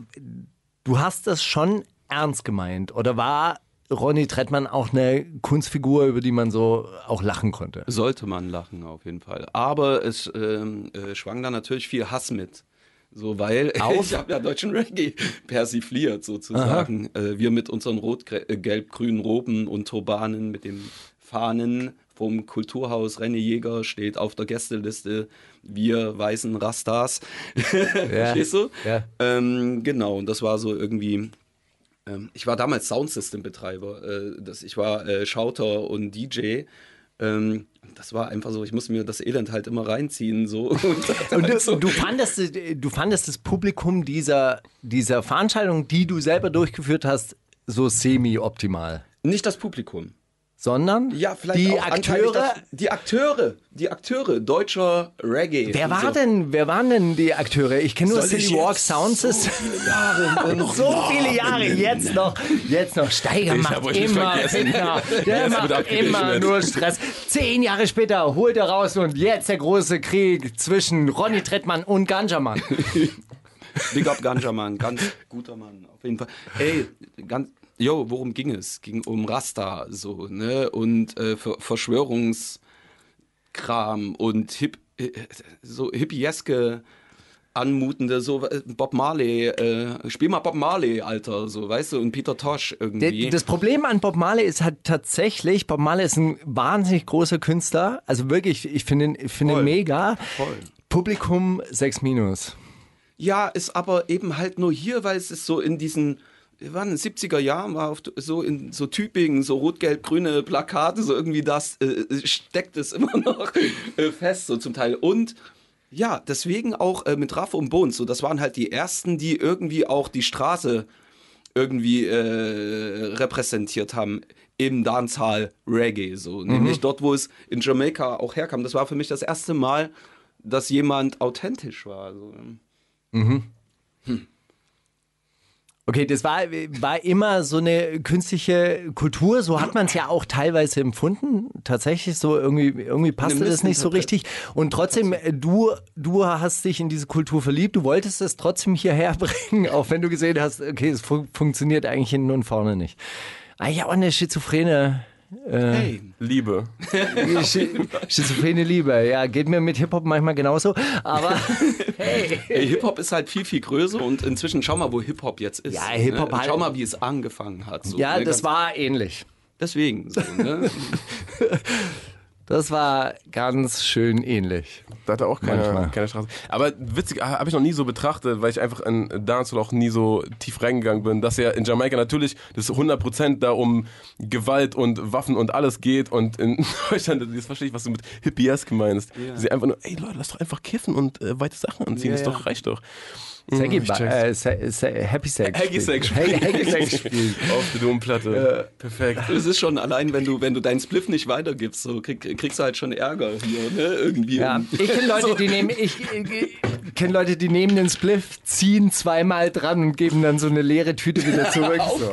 hast das schon ernst gemeint. Oder war Ronny Trettmann auch eine Kunstfigur, über die man so auch lachen konnte? Sollte man lachen, auf jeden Fall. Aber es schwang da natürlich viel Hass mit. So, weil ich habe ja deutschen Reggae persifliert sozusagen. Wir mit unseren rot-gelb-grünen Roben und Turbanen, mit den Fahnen vom Kulturhaus René Jäger steht auf der Gästeliste, wir weißen Rastas. Verstehst du? Ja. Genau, und das war so irgendwie... ich war damals Soundsystem-Betreiber. Ich war Schauter und DJ. Das war einfach so, ich musste mir das Elend halt immer reinziehen. So. Und du fandest das Publikum dieser Veranstaltung, die du selber durchgeführt hast, so semi-optimal? Nicht das Publikum. Sondern Ja, vielleicht die auch anteilig Akteure? die Akteure, deutscher Reggae. Wer waren denn die Akteure? Ich kenne nur Soll ich City Walk jetzt Soundsystem. so Viele Jahre, jetzt noch. Steiger Ich macht hab euch nicht immer vergessen. Fitner. Der Jetzt wird macht abgerechnet. immer nur Stress. 10 Jahre später holt er raus und jetzt der große Krieg zwischen Ronny Trettmann und Ganjaman. Big up Ganjaman, ganz guter Mann, auf jeden Fall. Ey, worum ging es? Ging um Rasta, so, ne? Und Verschwörungskram und hippieske anmutende, so Bob Marley, spiel mal Bob Marley, Alter, so, weißt du, und Peter Tosh irgendwie. Das Problem an Bob Marley ist halt tatsächlich, Bob Marley ist ein wahnsinnig großer Künstler, also wirklich, ich finde ihn mega. Voll. Publikum 6-. Ja, ist aber eben halt nur hier, weil es ist so in diesen, wir waren in den 70er Jahren, war so in so Tübingen, so rot-gelb-grüne Plakate, so irgendwie das steckt es immer noch fest, so zum Teil. Und ja, deswegen auch mit Raff und Bones, so, das waren halt die ersten, die irgendwie auch die Straße irgendwie repräsentiert haben im Dancehall Reggae, so. Nämlich dort, wo es in Jamaika auch herkam. Das war für mich das erste Mal, dass jemand authentisch war. So. Okay, das war immer so eine künstliche Kultur, so hat man es ja auch teilweise empfunden. Tatsächlich so, irgendwie passte das nicht so richtig. Und trotzdem, du hast dich in diese Kultur verliebt, du wolltest es trotzdem hierher bringen, auch wenn du gesehen hast, okay, es funktioniert eigentlich hinten und vorne nicht. Eigentlich auch eine schizophrene Hey. Liebe. Schizophrene Liebe, ja, geht mir mit Hip-Hop manchmal genauso, aber hey. Hip-Hop ist halt viel, viel größer und inzwischen schau mal, wo Hip-Hop jetzt ist. Ja, Hip-Hop ne? halt. Schau mal, wie es angefangen hat. So, Ja, ne? das war ähnlich. Deswegen. So, ne? Das war ganz schön ähnlich. Da hatte auch keine Straße. Aber witzig, habe ich noch nie so betrachtet, weil ich einfach in Dancehall auch nie so tief reingegangen bin, dass ja in Jamaika natürlich das 100% da um Gewalt und Waffen und alles geht und in Deutschland, jetzt verstehe ich, was du mit Hippies meinst. Ja. Sie einfach nur, ey Leute, lass doch einfach kiffen und weite Sachen anziehen, das doch, reicht doch. Happy Sex. Hacky Sex spielen. Auf der Domplatte. Perfekt. Das ist schon allein, wenn du deinen Spliff nicht weitergibst, so kriegst du halt schon Ärger hier, ne? Irgendwie. Ja. Ich kenne Leute, die nehmen den Spliff, ziehen zweimal dran und geben dann so eine leere Tüte wieder zurück. So.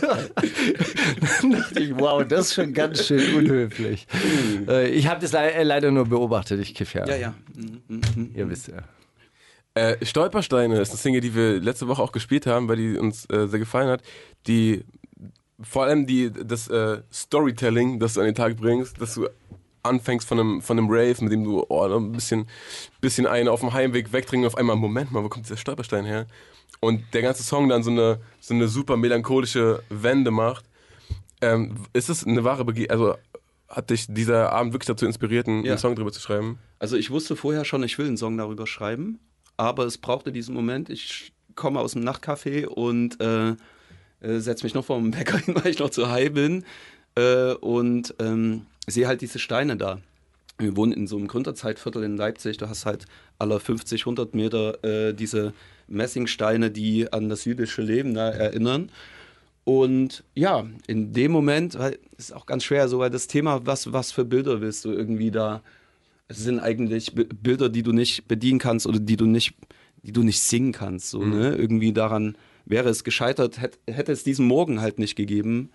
Dann dachte ich, wow, das ist schon ganz schön unhöflich. Ich habe das leider nur beobachtet, ich kiff ja. Ja. Ihr wisst ja. Stolpersteine ist eine Single, die wir letzte Woche auch gespielt haben, weil die uns sehr gefallen hat. Die vor allem das Storytelling, das du an den Tag bringst, dass du anfängst von einem Rave, mit dem du ein bisschen einen auf dem Heimweg wegtrinken und auf einmal, Moment mal, wo kommt dieser Stolperstein her? Und der ganze Song dann so eine super melancholische Wende macht. Ist es eine wahre Begegnung? Also hat dich dieser Abend wirklich dazu inspiriert, einen Song drüber zu schreiben? Also ich wusste vorher schon, ich will einen Song darüber schreiben, aber es brauchte diesen Moment. Ich komme aus dem Nachtcafé und setze mich noch vor dem Bäcker hin, weil ich noch zu high bin und sehe halt diese Steine da. Wir wohnen in so einem Gründerzeitviertel in Leipzig, da hast halt alle 50, 100 Meter diese Messingsteine, die an das jüdische Leben da erinnern. Und ja, in dem Moment, weil es ist auch ganz schwer, so weil das Thema, was für Bilder willst du irgendwie da, es sind eigentlich Bilder, die du nicht bedienen kannst oder die du nicht singen kannst. So, ne? Irgendwie daran wäre es gescheitert, hätte es diesen Morgen halt nicht gegeben.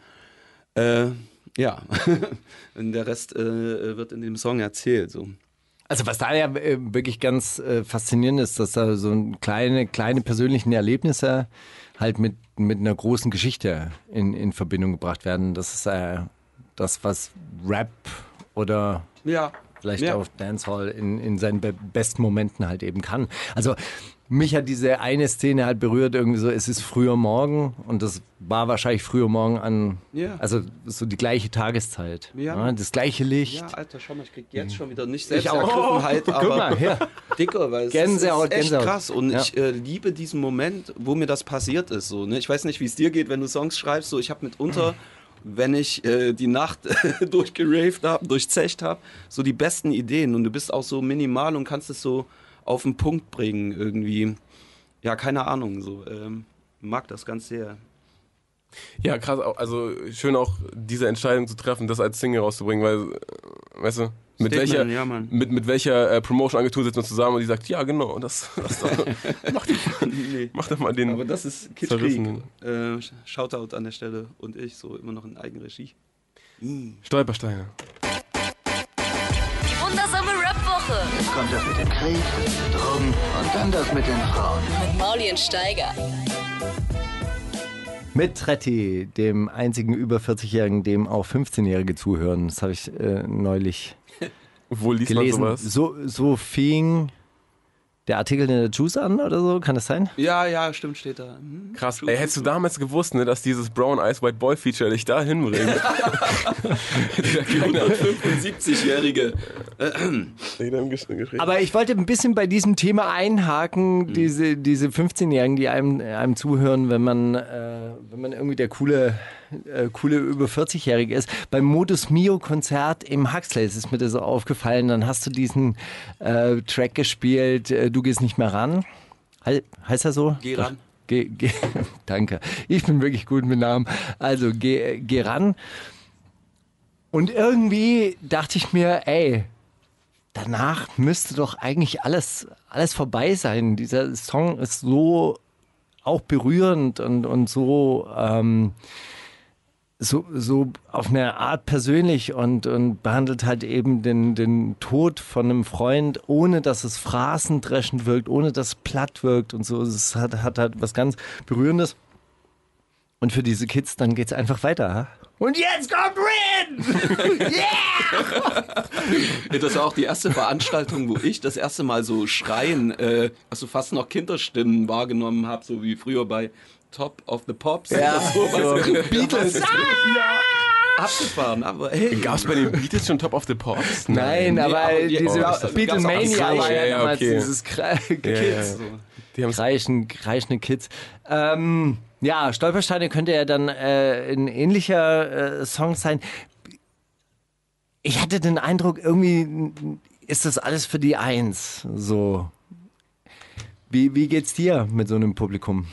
Ja, und der Rest wird in dem Song erzählt. So. Also was da ja wirklich ganz faszinierend ist, dass da so kleine persönlichen Erlebnisse halt mit einer großen Geschichte in Verbindung gebracht werden. Das ist das, was Rap oder vielleicht auch Dancehall in seinen besten Momenten halt eben kann. Also mich hat diese eine Szene halt berührt, irgendwie so, es ist früher Morgen und das war wahrscheinlich früher Morgen also so die gleiche Tageszeit, das gleiche Licht. Ja, Alter, schau mal, ich krieg jetzt schon wieder nicht Selbstergriffenheit, aber guck mal, ja. Dicker, weil es Gänsehaut, ist echt Gänsehaut. krass und ich liebe diesen Moment, wo mir das passiert ist. So, ne? Ich weiß nicht, wie es dir geht, wenn du Songs schreibst, so, ich habe mitunter, wenn ich die Nacht durchgeraved habe, durchzecht habe, so die besten Ideen und du bist auch so minimal und kannst es so auf den Punkt bringen irgendwie. Ja, keine Ahnung, so mag das ganz sehr. Ja, krass, also schön auch diese Entscheidung zu treffen, das als Single rauszubringen, weil, weißt du, mit welcher Promotion-Agentur sitzt man zusammen und die sagt, ja genau, das mach doch mal den. Aber das ist Kitschkrieg. Shoutout an der Stelle und ich, so immer noch in Eigenregie. Stolpersteine. Die wundersame Rap-Woche Jetzt kommt das mit dem Krieg, Drogen und dann das mit den Frauen. mit Mauli und Steiger. Mit Tretti, dem einzigen über 40-Jährigen, dem auch 15-Jährige zuhören. Das habe ich neulich Wo liest gelesen. man sowas? So fing der Artikel in der Juice an oder so, kann das sein? Ja, stimmt, steht da. Krass. Ey, hättest du damals gewusst, ne, dass dieses Brown Eyes White Boy Feature dich da hinbringt? Der 75-Jährige. Aber ich wollte ein bisschen bei diesem Thema einhaken, diese 15-Jährigen, die einem zuhören, wenn man irgendwie der coole über 40-Jährige ist. Beim Modus Mio Konzert im Huxley ist mir das so aufgefallen, dann hast du diesen Track gespielt, Du gehst nicht mehr ran. Heißt er so? Geh ran. Danke. Ich bin wirklich gut mit Namen. Also geh ran. Und irgendwie dachte ich mir, ey, danach müsste doch eigentlich alles vorbei sein. Dieser Song ist so auch berührend und so auf eine Art persönlich und behandelt halt eben den Tod von einem Freund, ohne dass es phrasendreschend wirkt, ohne dass es platt wirkt und so. Es hat halt was ganz Berührendes. Und für diese Kids, dann geht's einfach weiter. Und jetzt kommt Rin! Yeah! Das war auch die erste Veranstaltung, wo ich das erste Mal so schreien, also fast noch Kinderstimmen wahrgenommen habe, so wie früher bei Top of the Pops. Ja, oder so Beatles. Abgefahren, aber hey. Gab es bei den Beatles schon Top of the Pops? Nein, aber aber diese Beatlemania war ja damals okay. dieses Kids. Die haben Kreischende Kids. Ja, Stolpersteine könnte ja dann ein ähnlicher Song sein. Ich hatte den Eindruck, irgendwie ist das alles für die Eins. So. Wie geht's dir mit so einem Publikum?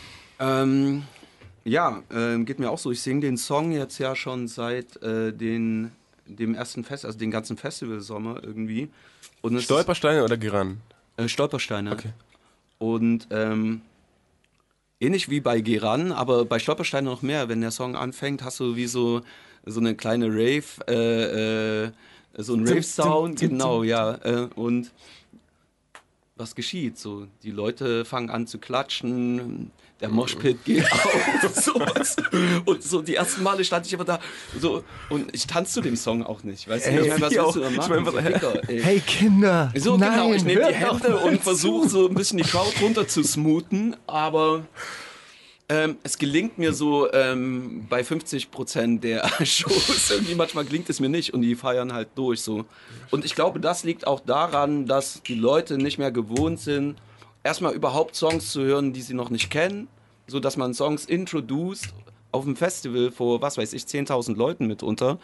Geht mir auch so. Ich singe den Song jetzt ja schon seit dem ersten Fest, also den ganzen Festivalsommer irgendwie. Und es Stolpersteine oder Geran? Stolpersteine. Okay. Und ähnlich wie bei Geran, aber bei Stolpersteine noch mehr. Wenn der Song anfängt, hast du wie so eine kleine Rave, so ein Rave-Sound. Genau, ja. Und was geschieht? So, die Leute fangen an zu klatschen, der Moshpit geht auf, sowas. Und so die ersten Male stand ich immer da so und ich tanze zu dem Song auch nicht. Weißt du, was willst du da machen? Hey Kinder! So nein, genau, ich nehme die hört Hände doch und mal versuche zu. so ein bisschen die Crowd runter zu smoothen, aber es gelingt mir so bei 50% der Shows, irgendwie manchmal gelingt es mir nicht und die feiern halt durch so. Und ich glaube, das liegt auch daran, dass die Leute nicht mehr gewohnt sind, erstmal überhaupt Songs zu hören, die sie noch nicht kennen, so dass man Songs introduced auf dem Festival vor, was weiß ich, 10.000 Leuten mitunter.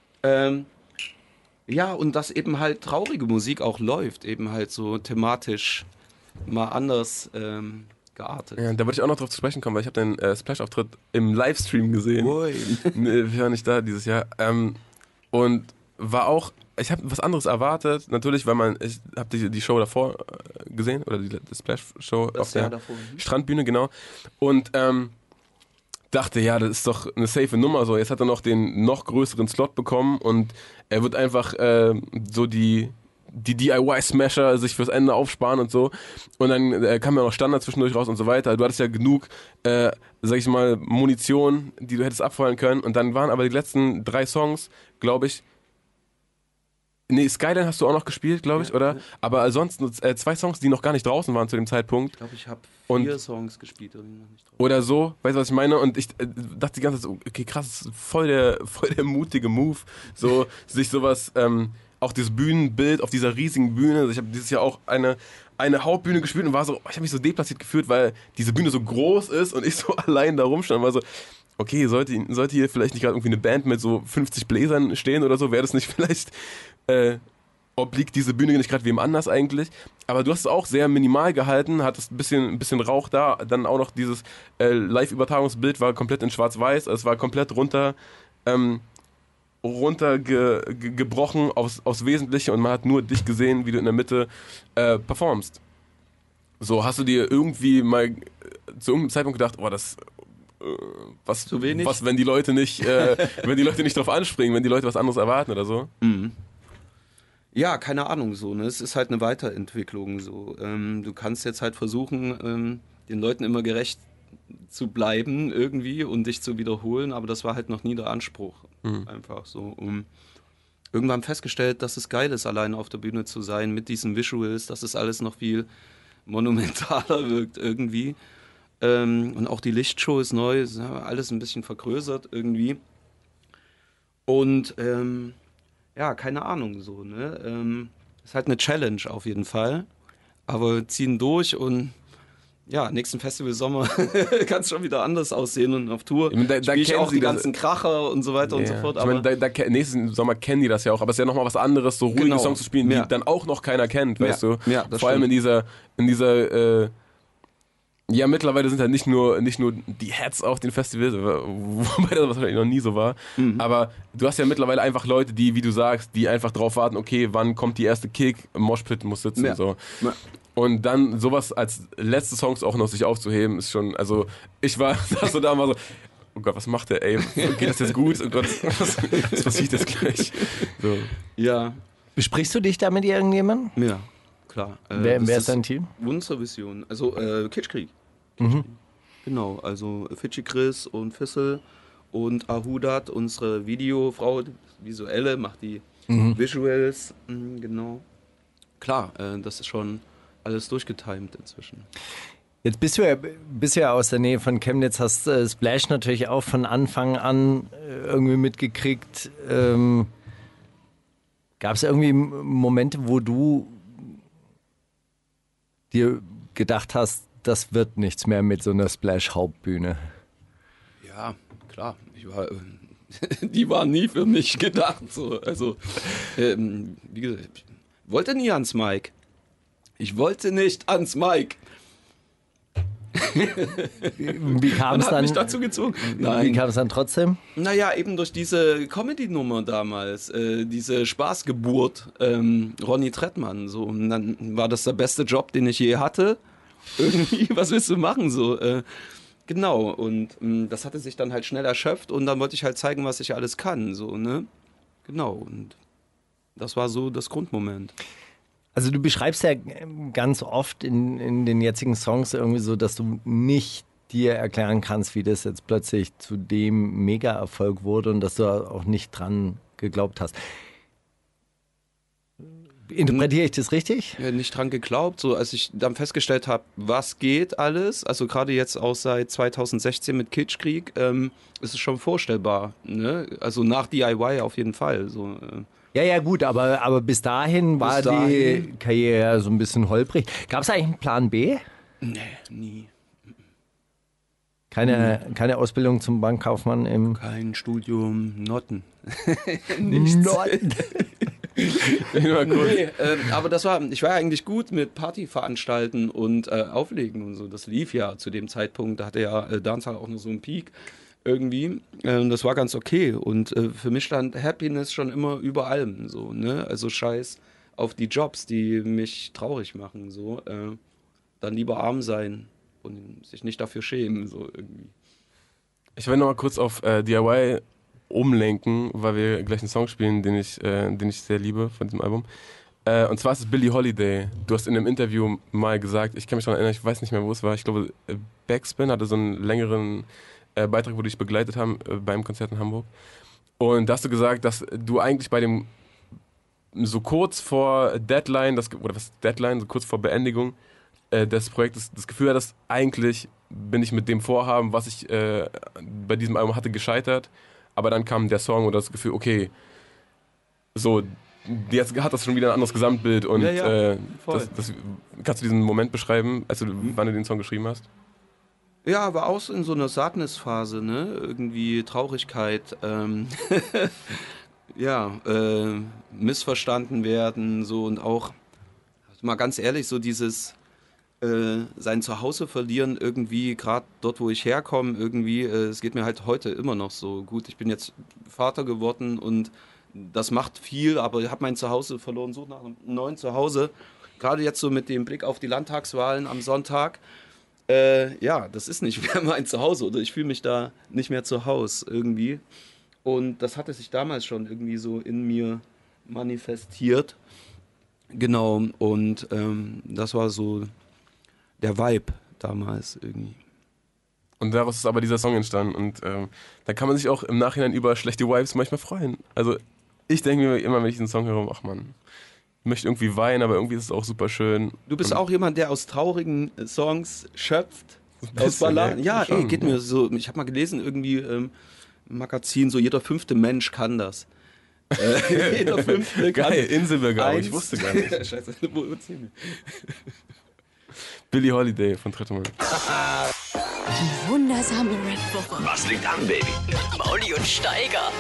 Ja, und dass eben halt traurige Musik auch läuft, eben halt so thematisch mal anders geartet. Ja, da wollte ich auch noch drauf zu sprechen kommen, weil ich habe den Splash-Auftritt im Livestream gesehen. Wir waren nicht da dieses Jahr. Und war auch, ich habe was anderes erwartet, natürlich, weil ich habe die Show davor gesehen, oder die Splash-Show auf der davor, Strandbühne, genau. Und dachte, ja, das ist doch eine safe Nummer so. Jetzt hat er noch den noch größeren Slot bekommen und er wird einfach so die DIY-Smasher sich fürs Ende aufsparen und so. Und dann kam ja noch Standard zwischendurch raus und so weiter. Du hattest ja genug, sag ich mal, Munition, die du hättest abfeuern können. Und dann waren aber die letzten 3 Songs, glaube ich, Skyline hast du auch noch gespielt, glaube ich, oder? Aber ansonsten 2 Songs, die noch gar nicht draußen waren zu dem Zeitpunkt. Ich glaube, ich habe 4 Songs gespielt. Oder nicht drauf. Oder so, weißt du, was ich meine? Und ich dachte die ganze Zeit so, okay, krass, das ist voll der mutige Move, so sich sowas, auch dieses Bühnenbild auf dieser riesigen Bühne. Also ich habe dieses Jahr auch eine Hauptbühne gespielt und war so, ich habe mich so deplatziert gefühlt, weil diese Bühne so groß ist und ich so allein da rumstand und war so, okay, sollte hier vielleicht nicht gerade irgendwie eine Band mit so 50 Bläsern stehen oder so, wäre das nicht vielleicht, obliegt diese Bühne nicht gerade wem anders eigentlich, aber du hast es auch sehr minimal gehalten, hattest ein bisschen Rauch da, dann auch noch dieses Live-Übertragungsbild war komplett in schwarz-weiß, es war komplett runtergebrochen aufs Wesentliche und man hat nur dich gesehen, wie du in der Mitte performst. So, hast du dir irgendwie mal zu irgendeinem Zeitpunkt gedacht, oh, das was, zu wenig? Was, wenn die Leute nicht drauf anspringen, wenn die Leute was anderes erwarten oder so? Mhm. Ja, keine Ahnung, so, ne? Es ist halt eine Weiterentwicklung, so. Du kannst jetzt halt versuchen, den Leuten immer gerecht zu bleiben irgendwie und dich zu wiederholen, aber das war halt noch nie der Anspruch. Einfach so. Irgendwann festgestellt, dass es geil ist, allein auf der Bühne zu sein, mit diesen Visuals, dass es alles noch viel monumentaler wirkt irgendwie. Und auch die Lichtshow ist neu, ist alles ein bisschen vergrößert irgendwie. Und ja, keine Ahnung so, ne? Ist halt eine Challenge auf jeden Fall. Aber wir ziehen durch und ja, nächsten Festival Sommer kann es schon wieder anders aussehen und auf Tour spiele ich auch die ganzen Kracher und so weiter und so fort. Aber nächsten Sommer kennen die das ja auch, aber es ist ja nochmal was anderes, so ruhige Songs zu spielen, die dann auch noch keiner kennt, weißt du? Ja, das vor allem in dieser ja, mittlerweile sind halt nicht nur die Heads auf den Festivals, wobei das wahrscheinlich noch nie so war, aber du hast ja mittlerweile einfach Leute, die, wie du sagst, die einfach drauf warten, okay, wann kommt die erste Kick, Moshpit muss sitzen, so. Ja. Und dann sowas als letzte Songs auch noch sich aufzuheben, ist schon, also ich saß so da und war so, oh Gott, was macht der, ey? Geht das jetzt gut? Oh Gott, was passiert jetzt gleich? So. Ja. Besprichst du dich da mit irgendjemandem? Ja, klar. Wer ist dein Team? Unsere Vision, also Kitschkrieg. Genau, also Fidschi Chris und Fissel und Ahudat, unsere Videofrau, visuelle, macht die Visuals, genau. Klar, das ist schon alles durchgetimed inzwischen. Jetzt bist du ja aus der Nähe von Chemnitz, hast Splash natürlich auch von Anfang an irgendwie mitgekriegt. Gab es irgendwie Momente, wo du dir gedacht hast, das wird nichts mehr mit so einer Splash-Hauptbühne? Ja, klar. Die waren nie für mich gedacht. So. Also, wie gesagt, ich wollte nie ans Mic. Ich wollte nicht ans Mic. Wie kam es dann? Mich dazu gezwungen. Wie kam es dann trotzdem? Naja, eben durch diese Comedy-Nummer damals, diese Spaßgeburt, Ronny Trettmann. So. Und dann war das der beste Job, den ich je hatte. Irgendwie, was willst du machen? So, genau, und das hatte sich dann halt schnell erschöpft und dann wollte ich halt zeigen, was ich alles kann. So, ne? Genau, und das war so das Grundmoment. Also du beschreibst ja ganz oft in den jetzigen Songs irgendwie so, dass du nicht dir erklären kannst, wie das jetzt plötzlich zu dem Mega-Erfolg wurde und dass du auch nicht dran geglaubt hast. Interpretiere ich das richtig? Ja, nicht dran geglaubt. So, als ich dann festgestellt habe, was geht alles, also gerade jetzt auch seit 2016 mit Kitschkrieg, ist es schon vorstellbar. Ne? Also nach DIY auf jeden Fall. So, Ja, gut, aber bis dahin war die Karriere so ein bisschen holprig. Gab es eigentlich einen Plan B? Nee, nie. Keine Ausbildung zum Bankkaufmann im... Kein Studium, Noten. Noten. Nee, aber ich war eigentlich gut mit Partyveranstalten und Auflegen und so. Das lief ja zu dem Zeitpunkt, da hatte ja Dancehall auch noch so einen Peak irgendwie. Das war ganz okay und für mich stand Happiness schon immer über allem. So, ne? Also scheiß auf die Jobs, die mich traurig machen. So. Dann lieber arm sein und sich nicht dafür schämen. So irgendwie. Ich will noch mal kurz auf DIY umlenken, weil wir gleich einen Song spielen, den ich sehr liebe von diesem Album. Und zwar ist es Billie Holiday. Du hast in einem Interview mal gesagt, ich kann mich daran erinnern, ich weiß nicht mehr, wo es war, ich glaube, Backspin hatte so einen längeren Beitrag, wo die dich begleitet haben beim Konzert in Hamburg. Und da hast du gesagt, dass du eigentlich bei dem so kurz vor Deadline, so kurz vor Beendigung des Projektes das Gefühl hattest, eigentlich bin ich mit dem Vorhaben, was ich bei diesem Album hatte, gescheitert. Aber dann kam der Song und das Gefühl, okay, so, jetzt hat das schon wieder ein anderes Gesamtbild und kannst du diesen Moment beschreiben, wann du den Song geschrieben hast? Ja, war auch in so einer Sadness-Phase, ne? Irgendwie Traurigkeit, missverstanden werden, so und auch, mal ganz ehrlich, so dieses sein Zuhause verlieren irgendwie, gerade dort, wo ich herkomme, irgendwie, es geht mir halt heute immer noch so gut. Ich bin jetzt Vater geworden und das macht viel, aber ich habe mein Zuhause verloren, suche nach einem neuen Zuhause. Gerade jetzt so mit dem Blick auf die Landtagswahlen am Sonntag. Das ist nicht mehr mein Zuhause oder ich fühle mich da nicht mehr zu Hause irgendwie. Und das hatte sich damals schon irgendwie so in mir manifestiert. Genau, und das war so der Vibe damals irgendwie. Und daraus ist aber dieser Song entstanden und da kann man sich auch im Nachhinein über schlechte Vibes manchmal freuen. Also ich denke mir immer, wenn ich den Song höre, ach man, möchte irgendwie weinen, aber irgendwie ist es auch super schön. Du bist auch jemand, der aus traurigen Songs schöpft? Aus bisschen, Balladen? Ja, schon. geht mir so. Ich habe mal gelesen, irgendwie im Magazin, so jeder 5. Mensch kann das. Jeder 5. kann Geil, Inselbegabung, ich eins- wusste gar nicht. Scheiße, wo erzähl mir? Billie Holiday von Trettmann. Die wundersame Red Booker. Was liegt an, Baby? Mit Mauli und Steiger.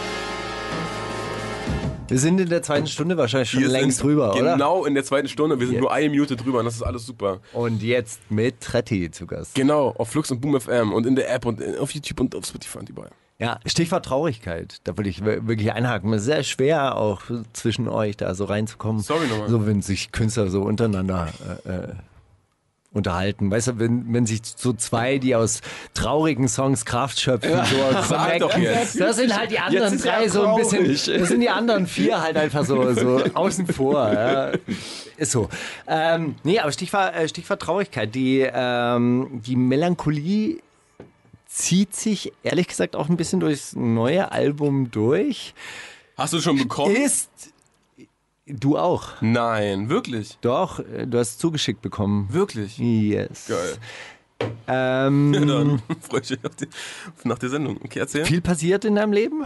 Wir sind in der zweiten Stunde wahrscheinlich schon Wir längst sind drüber, oder? Genau in der zweiten Stunde. Wir sind Jetzt. nur eine Minute drüber und das ist alles super. Und jetzt mit Tretti zu Gast. Genau, auf Flux und Boom FM und in der App und auf YouTube und auf Spotify und überall. Ja, Stichwort Traurigkeit. Da würde ich wirklich einhaken. Es ist sehr schwer auch zwischen euch da so reinzukommen. Sorry nochmal. So, wenn sich Künstler so untereinander unterhalten. Weißt du, wenn sich so zwei, die aus traurigen Songs Kraft schöpfen, so Sag doch jetzt. das sind halt die anderen Jetzt ist drei er so ein bisschen, traurig. das sind die anderen 4 halt einfach so außen vor. Ja. Ist so. Nee, aber Stichwort Traurigkeit. Die Melancholie zieht sich ehrlich gesagt auch ein bisschen durchs neue Album durch. Hast du schon bekommen? Du auch. Nein, wirklich? Doch, du hast es zugeschickt bekommen. Wirklich? Yes. Geil. Ja, Dann freue ich mich nach der Sendung. Okay, erzähl. viel passiert in deinem Leben?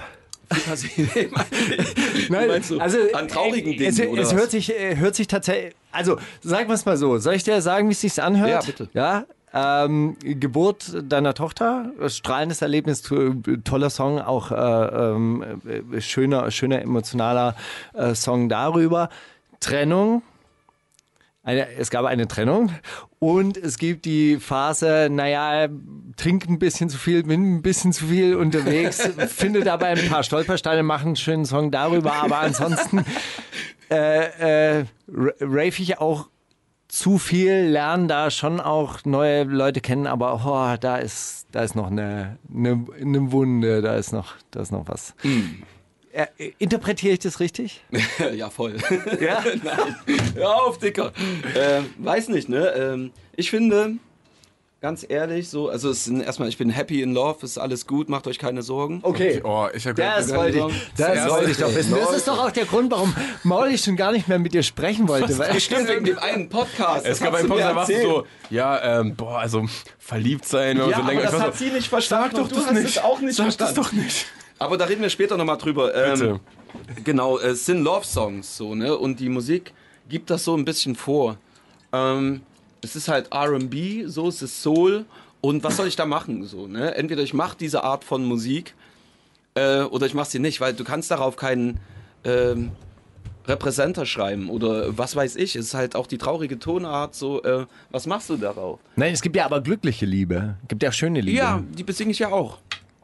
Nein, meinst du, also an traurigen Dingen, es oder was? hört sich tatsächlich, also sagen wir es mal so, soll ich dir sagen, wie es sich anhört? Ja, bitte. Ja, Geburt deiner Tochter, strahlendes Erlebnis, toller Song, auch schöner emotionaler Song darüber. Trennung. Es gab eine Trennung und es gibt die Phase, naja, trink ein bisschen zu viel, bin ein bisschen zu viel unterwegs, finde dabei ein paar Stolpersteine, mache einen schönen Song darüber, aber ansonsten rave ich auch zu viel, lerne da schon auch neue Leute kennen, aber da ist noch eine Wunde, da ist noch was. Interpretiere ich das richtig? Ja, voll. Ja? Nein. Hör auf, Dicker. Weiß nicht, ne? Ich finde, ganz ehrlich, so, also ich bin happy in love, ist alles gut, macht euch keine Sorgen. Okay. Oh, ich habe Das wollte ich doch wissen. Das ist doch auch der Grund, warum Mauli schon gar nicht mehr mit dir sprechen wollte. Weil Stimmt, wegen dem einen Podcast. Es Das gab hast einen du Punkt, mir da warst du erzählt. so, ja, also verliebt sein, wenn man Ja, so länger. aber das Ich war hat so, sie nicht verstanden. Sag doch und du das hast nicht. es auch nicht Sag verstanden. das doch nicht. Aber da reden wir später nochmal drüber. Bitte. Genau, es sind Love-Songs so, ne? Und die Musik gibt das so ein bisschen vor. Es ist halt R&B, so, es ist Soul. Und was soll ich da machen? So, ne? Entweder ich mache diese Art von Musik oder ich mache sie nicht, weil du kannst darauf keinen Repräsenter schreiben oder was weiß ich. Es ist halt auch die traurige Tonart, so, was machst du darauf? Nein, es gibt ja aber glückliche Liebe. Es gibt ja auch schöne Liebe. Ja, die besinge ich ja auch.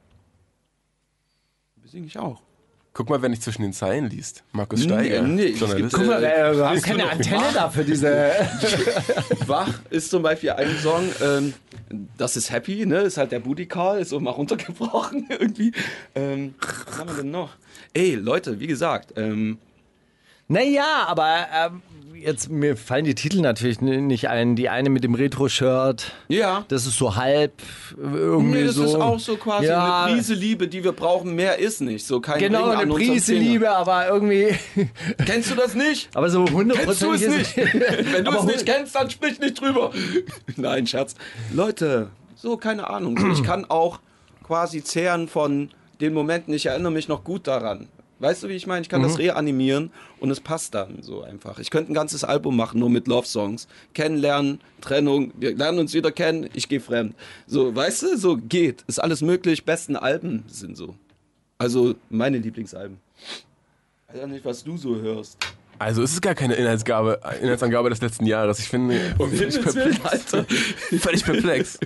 Guck mal, wenn ich zwischen den Zeilen liest. Markus Steiger, Nee, es Journalist. gibt, Guck mal, wir haben Bist du keine noch Antenne wach? dafür, diese. Wach ist zum Beispiel ein Song, das ist happy, ne? Ist halt der Booty Call, ist so mal runtergebrochen irgendwie. Was haben wir denn noch? Ey, Leute, wie gesagt, Naja, aber jetzt mir fallen die Titel natürlich nicht ein. Die eine mit dem Retro-Shirt. ja. Das ist so halb irgendwie Nee, das so. ist auch so quasi Ja. eine Prise Liebe, die wir brauchen. Mehr ist nicht. So kein Genau, Ring an eine unserem Prise Finger. Liebe, aber irgendwie. Kennst du das nicht? Aber so 100%. Kennst du es nicht? Wenn du Aber es nicht kennst, dann sprich nicht drüber. Nein, Schatz. Leute, so, keine Ahnung. So, ich kann auch quasi zehren von den Momenten. Ich erinnere mich noch gut daran. Weißt du, wie ich meine? Ich kann das reanimieren und es passt dann so einfach. Ich könnte ein ganzes Album machen, nur mit Love-Songs. Kennenlernen, Trennung, wir lernen uns wieder kennen, ich gehe fremd. So, weißt du, so geht. Ist alles möglich. Besten Alben sind so. Also, meine Lieblingsalben. Ich weiß ja nicht, was du so hörst. Also es ist gar keine Inhaltsangabe des letzten Jahres. Ich finde völlig perplex. Alter. Völlig perplex.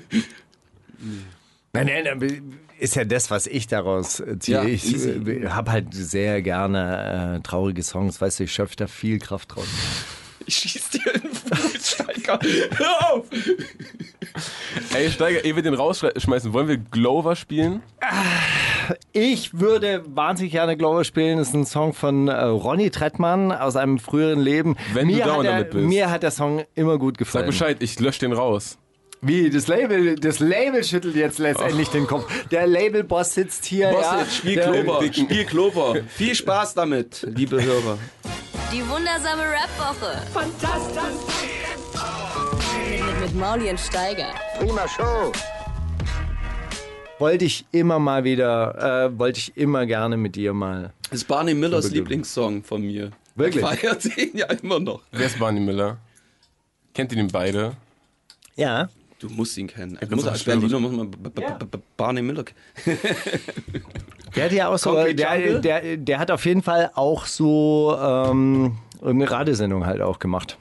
Nein, ist ja das, was ich daraus ziehe. Ja, ich easy. habe halt sehr gerne traurige Songs. Weißt du, ich schöpfe da viel Kraft draus. Ich schieß dir in den Fuß, Steiger. Hör auf! Ey, Steiger, ehe wir den rausschmeißen, wollen wir Glover spielen? Ich würde wahnsinnig gerne Glover spielen. Das ist ein Song von Ronny Trettmann aus einem früheren Leben. Wenn du down damit bist. Mir hat der Song immer gut Sag gefallen. Bescheid, ich lösche den raus. Wie, das Label schüttelt jetzt letztendlich den Kopf. Der Labelboss sitzt hier. Boss, ja, Spiel der- Clover. Spiel Clover. Viel Spaß damit, liebe Hörer. Die wundersame Rap-Woche. Fantastisch. Mit Mauli und Steiger. Prima Show. Wollte ich immer gerne mit dir mal. Das ist Barney Millers Lieblingssong von mir. Wirklich? Ich feiere den ja immer noch. Wer ist Barney Miller? Kennt ihr den beide? Ja. Du musst ihn kennen. das Als ist schwierig. Berliner muss man Barney Miller kennen. Der hat ja auch so, Concrete Jungle? der hat auf jeden Fall auch so eine Radiosendung halt auch gemacht.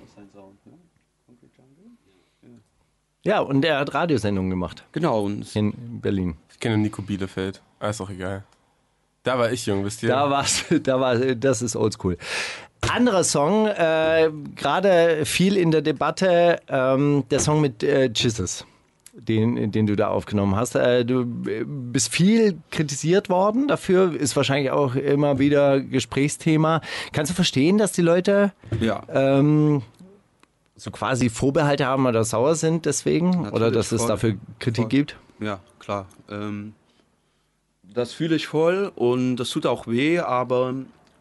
Ja, und er hat Radiosendungen gemacht Genau. Und in Berlin. Ich kenne Nico Bielefeld. Ist auch egal. Da war ich jung, wisst ihr? Das ist oldschool. Anderer Song, gerade viel in der Debatte, der Song mit Jesus, den du da aufgenommen hast. Du bist viel kritisiert worden dafür, ist wahrscheinlich auch immer wieder Gesprächsthema. Kannst du verstehen, dass die Leute ja. so quasi Vorbehalte haben oder sauer sind deswegen? Natürlich, Oder dass es voll. dafür Kritik Voll. gibt? Ja, klar. Das fühle ich voll und das tut auch weh, aber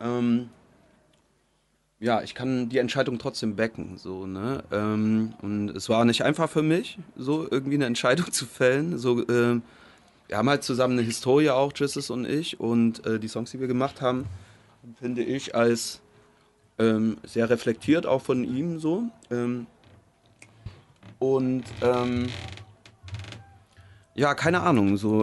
ja, ich kann die Entscheidung trotzdem backen. So, ne? Und es war nicht einfach für mich, so irgendwie eine Entscheidung zu fällen. So, wir haben halt zusammen eine Historie auch, Jesus und ich, und die Songs, die wir gemacht haben, finde ich als sehr reflektiert auch von ihm so. Ja, keine Ahnung, so.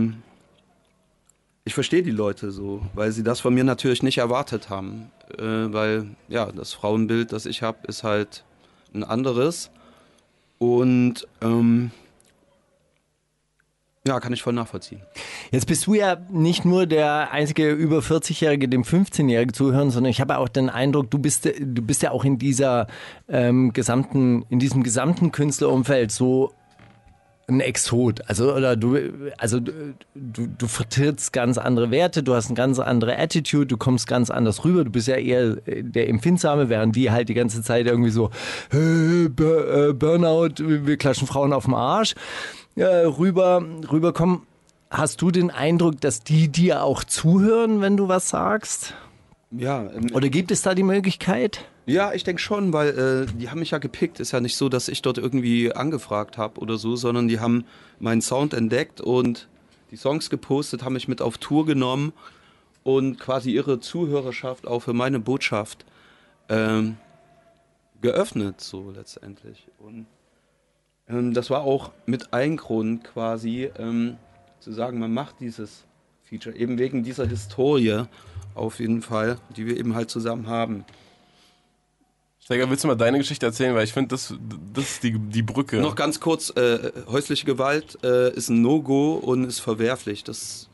Ich verstehe die Leute so, weil sie das von mir natürlich nicht erwartet haben. Weil, ja, das Frauenbild, das ich habe, ist halt ein anderes. Und, ja, kann ich voll nachvollziehen. Jetzt bist du ja nicht nur der einzige über 40-Jährige, dem 15-Jährigen zuhören, sondern ich habe auch den Eindruck, du bist ja auch in diesem gesamten Künstlerumfeld so ein Exot. Also du vertrittst ganz andere Werte, du hast eine ganz andere Attitude, du kommst ganz anders rüber, du bist ja eher der Empfindsame, während die halt die ganze Zeit irgendwie so Burnout, wir klatschen Frauen auf den Arsch, rüberkommen. Hast du den Eindruck, dass die dir auch zuhören, wenn du was sagst? Ja, Oder gibt es da die Möglichkeit? ja, ich denke schon, weil die haben mich ja gepickt. Ist ja nicht so, dass ich dort irgendwie angefragt habe oder so, sondern die haben meinen Sound entdeckt und die Songs gepostet, haben mich mit auf Tour genommen und quasi ihre Zuhörerschaft auch für meine Botschaft geöffnet, so letztendlich. Und das war auch mit ein Grund quasi, zu sagen, man macht dieses Feature, eben wegen dieser Historie auf jeden Fall, die wir eben halt zusammen haben. Steiger, willst du mal deine Geschichte erzählen? Weil ich finde, das ist die Brücke. Noch ganz kurz, häusliche Gewalt ist ein No-Go und ist verwerflich. Das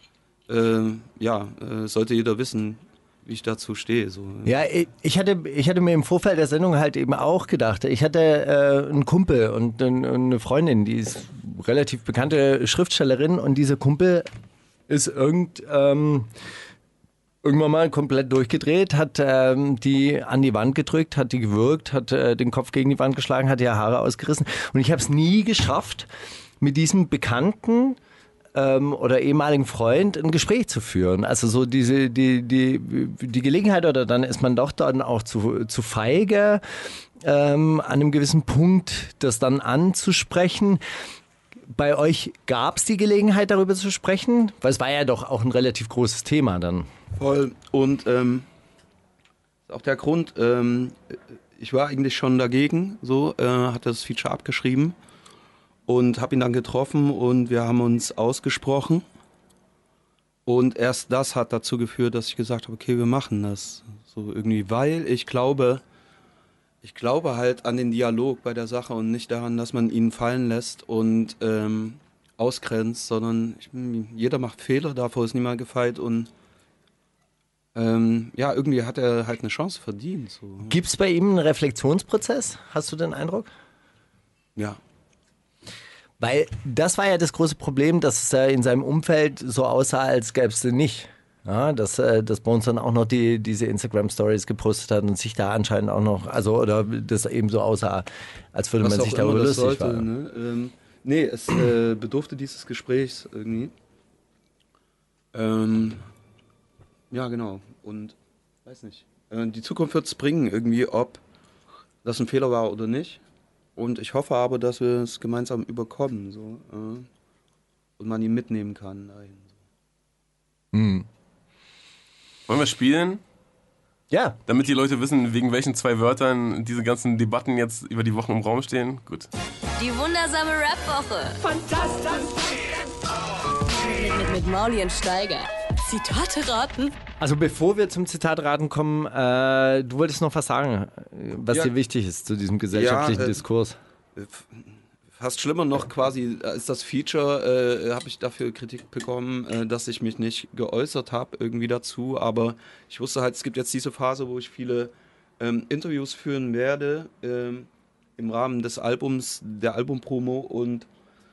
sollte jeder wissen, wie ich dazu stehe. So. Ja, ich hatte mir im Vorfeld der Sendung halt eben auch gedacht, ich hatte einen Kumpel und eine Freundin, die ist relativ bekannte Schriftstellerin und dieser Kumpel ist irgendwann mal komplett durchgedreht, hat die an die Wand gedrückt, hat die gewürgt, hat den Kopf gegen die Wand geschlagen, hat ihr Haare ausgerissen. Und ich habe es nie geschafft, mit diesem Bekannten oder ehemaligen Freund ein Gespräch zu führen. Also so die Gelegenheit, oder dann ist man doch dann auch zu feige, an einem gewissen Punkt das dann anzusprechen. Bei euch gab es die Gelegenheit, darüber zu sprechen? Weil es war ja doch auch ein relativ großes Thema dann. Voll. Und auch der Grund, ich war eigentlich schon dagegen, so, hatte das Feature abgeschrieben und habe ihn dann getroffen und wir haben uns ausgesprochen. Und erst das hat dazu geführt, dass ich gesagt habe, okay, wir machen das. So irgendwie, weil ich glaube halt an den Dialog bei der Sache und nicht daran, dass man ihn fallen lässt und ausgrenzt, sondern jeder macht Fehler, davor ist niemand gefeit und irgendwie hat er halt eine Chance verdient. So. Gibt es bei ihm einen Reflexionsprozess? Hast du den Eindruck? Ja. Weil das war ja das große Problem, dass es in seinem Umfeld so aussah, als gäbe es den nicht. Ja, dass bei uns dann auch noch diese Instagram-Stories gepostet hat und sich da anscheinend auch noch, also oder das eben so aussah, als würde man sich darüber lustig machen. Ne? Es bedurfte dieses Gesprächs irgendwie. Ja, genau. Und weiß nicht. Die Zukunft wird es bringen, irgendwie, ob das ein Fehler war oder nicht. Und ich hoffe aber, dass wir es gemeinsam überkommen so, und man ihn mitnehmen kann dahin. Wollen wir spielen? Ja. Damit die Leute wissen, wegen welchen 2 Wörtern diese ganzen Debatten jetzt über die Wochen im Raum stehen. Gut. Die wundersame Rap-Woche. Fantastisch. Mit Mauli und Steiger. Zitate raten. Also bevor wir zum Zitatraten kommen, du wolltest noch was sagen, was dir wichtig ist zu diesem gesellschaftlichen Diskurs. Fast schlimmer noch quasi als das Feature, habe ich dafür Kritik bekommen, dass ich mich nicht geäußert habe irgendwie dazu, aber ich wusste halt, es gibt jetzt diese Phase, wo ich viele Interviews führen werde im Rahmen des Albums, der Albumpromo und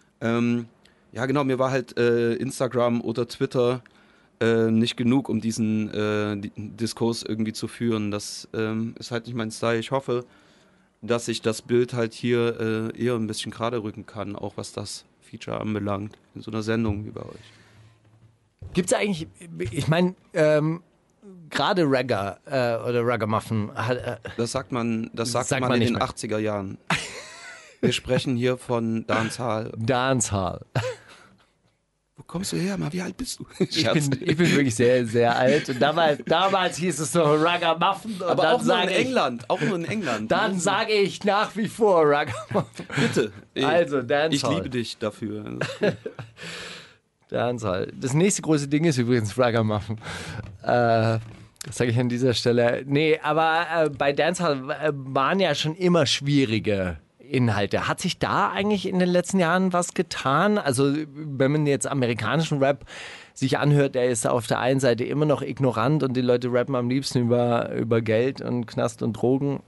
ja genau, mir war halt Instagram oder Twitter nicht genug, um diesen Diskurs irgendwie zu führen. Das ist halt nicht mein Style. Ich hoffe, dass ich das Bild halt hier eher ein bisschen gerade rücken kann, auch was das Feature anbelangt, in so einer Sendung wie bei euch. Gibt es eigentlich, ich meine, gerade Ragga oder Ragamuffin das sagt man in nicht den mehr. 80er Jahren. Wir sprechen hier von Dancehall. Dancehall. Wo kommst du her, mal? Wie alt bist du? Ich bin wirklich sehr, sehr alt. Und damals hieß es noch Ragamuffin. Aber auch nur in England. Auch nur in England. Dann sage ich nach wie vor Ragamuffin. Bitte. Also, Dancehall. Ich liebe dich dafür. Dancehall. Das nächste große Ding ist übrigens Ragamuffin. Das sage ich an dieser Stelle. Nee, aber bei Dancehall waren ja schon immer schwierige Inhalte. Hat sich da eigentlich in den letzten Jahren was getan? Also wenn man jetzt amerikanischen Rap sich anhört, der ist auf der einen Seite immer noch ignorant und die Leute rappen am liebsten über Geld und Knast und Drogen.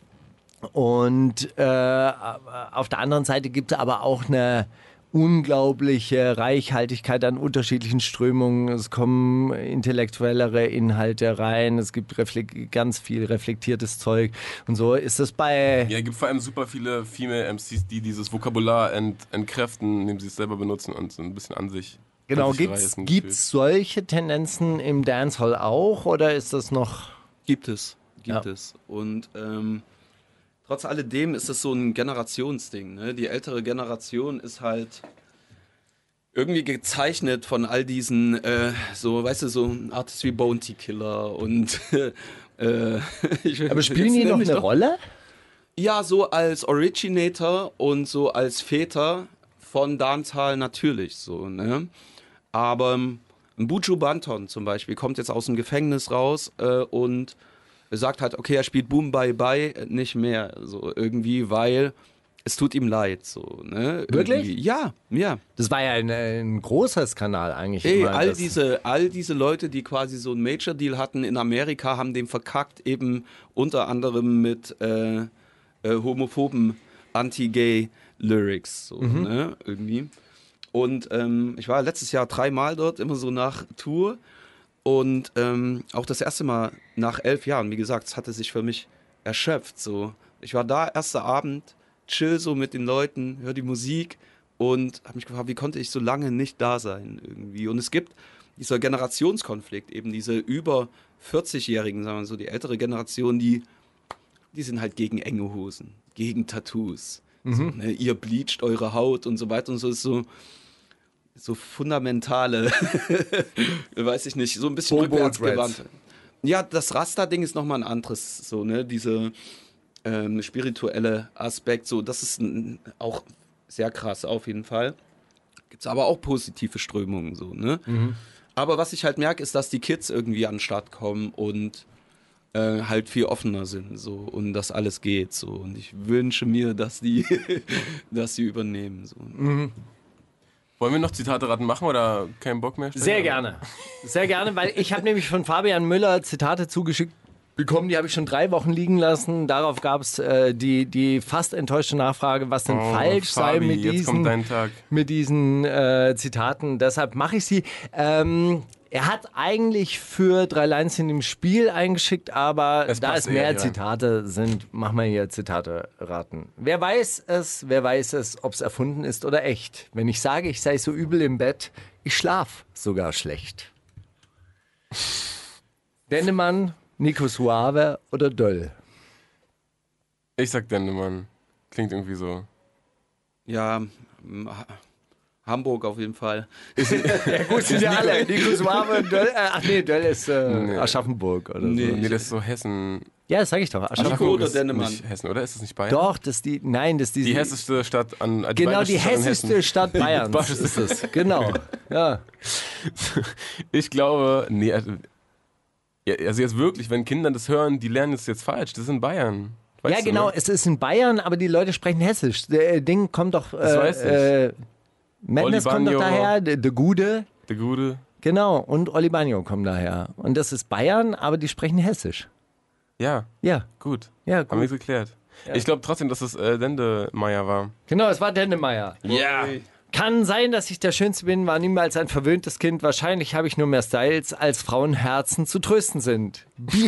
Und auf der anderen Seite gibt es aber auch eine unglaubliche Reichhaltigkeit an unterschiedlichen Strömungen. Es kommen intellektuellere Inhalte rein. Es gibt ganz viel reflektiertes Zeug. Und so ist das bei... Ja, es gibt vor allem super viele Female MCs, die dieses Vokabular entkräften, indem sie es selber benutzen und so ein bisschen an sich. Genau, gibt's solche Tendenzen im Dancehall auch oder ist das noch... Gibt es. Und trotz alledem ist es so ein Generationsding. Ne? Die ältere Generation ist halt irgendwie gezeichnet von all diesen, so, weißt du, so Artists wie Bounty Killer und Aber spielen die noch eine Rolle? Ja, so als Originator und so als Väter von Dancehall natürlich so, ne? Aber Buju Banton zum Beispiel kommt jetzt aus dem Gefängnis raus und sagt halt, okay, er spielt Boom Bye Bye nicht mehr, so irgendwie, weil es tut ihm leid, so, ne? Wirklich? Irgendwie. Ja. Das war ja ein großer Skandal eigentlich. Ey, immer, all diese Leute, die quasi so einen Major-Deal hatten in Amerika, haben den verkackt, eben unter anderem mit homophoben Anti-Gay-Lyrics, so, ne? Irgendwie. Und ich war letztes Jahr 3 Mal dort, immer so nach Tour. Und auch das erste Mal nach 11 Jahren, wie gesagt, es hatte sich für mich erschöpft. So. Ich war da, erster Abend, chill so mit den Leuten, höre die Musik und habe mich gefragt, wie konnte ich so lange nicht da sein irgendwie. Und es gibt dieser Generationskonflikt, eben diese über 40-Jährigen, sagen wir so, die ältere Generation, die sind halt gegen enge Hosen, gegen Tattoos. So, ne? Ihr bleacht eure Haut und so weiter und so ist so fundamentale, weiß ich nicht, so ein bisschen rückwärtsgewandt. Ja, das Rasta-Ding ist nochmal ein anderes, so, ne, diese spirituelle Aspekt, so, das ist auch sehr krass auf jeden Fall. Gibt's aber auch positive Strömungen, so, ne. Aber was ich halt merke, ist, dass die Kids irgendwie an den Start kommen und halt viel offener sind, so, und das alles geht, so, und ich wünsche mir, dass die übernehmen, so. Wollen wir noch Zitate-Raten machen oder keinen Bock mehr? Sehr gerne, weil ich habe nämlich von Fabian Müller Zitate zugeschickt bekommen, die habe ich schon 3 Wochen liegen lassen. Darauf gab es die fast enttäuschte Nachfrage, was denn falsch sei mit diesen Zitaten. Deshalb mache ich sie. Er hat eigentlich für 3 Lines in dem Spiel eingeschickt, aber da es mehr Zitate sind, machen wir hier Zitate raten. Wer weiß es, ob es erfunden ist oder echt. Wenn ich sage, ich sei so übel im Bett, ich schlaf sogar schlecht. Dennemann Nico Suave oder Döll? Ich sag Dendemann. Klingt irgendwie so. Ja, Hamburg auf jeden Fall. Ja gut, sind ja alle. Nico Suave und Döll. Ach nee, Döll ist Aschaffenburg oder so. Nee, das ist so Hessen. Ja, das sag ich doch. Nico oder ist Dendemann? nicht Hessen, oder? Ist das nicht Bayern? Doch, das ist die hessische Stadt an Genau, die bayerische Stadt an hessigste Hessen. Stadt Bayerns ist es. Genau. Ja. Ich glaube, nee, also jetzt wirklich, wenn Kinder das hören, die lernen das jetzt falsch. Das ist in Bayern. Weißt Ja, du, genau, ne? es ist in Bayern, aber die Leute sprechen Hessisch. Der Ding kommt doch. Das weiß ich. Mendes Oli kommt doch Bagno. daher, der Gude. Der Gute. Genau, und Oli Bagno kommt daher. Und das ist Bayern, aber die sprechen Hessisch. Ja, Ja, gut. ja, Haben wir gut. geklärt. Ich glaube trotzdem, dass es Dendemeyer war. Genau, es war Dendemeyer. Ja. Kann sein, dass ich der Schönste bin, war niemals ein verwöhntes Kind. Wahrscheinlich habe ich nur mehr Styles, als Frauenherzen zu trösten sind.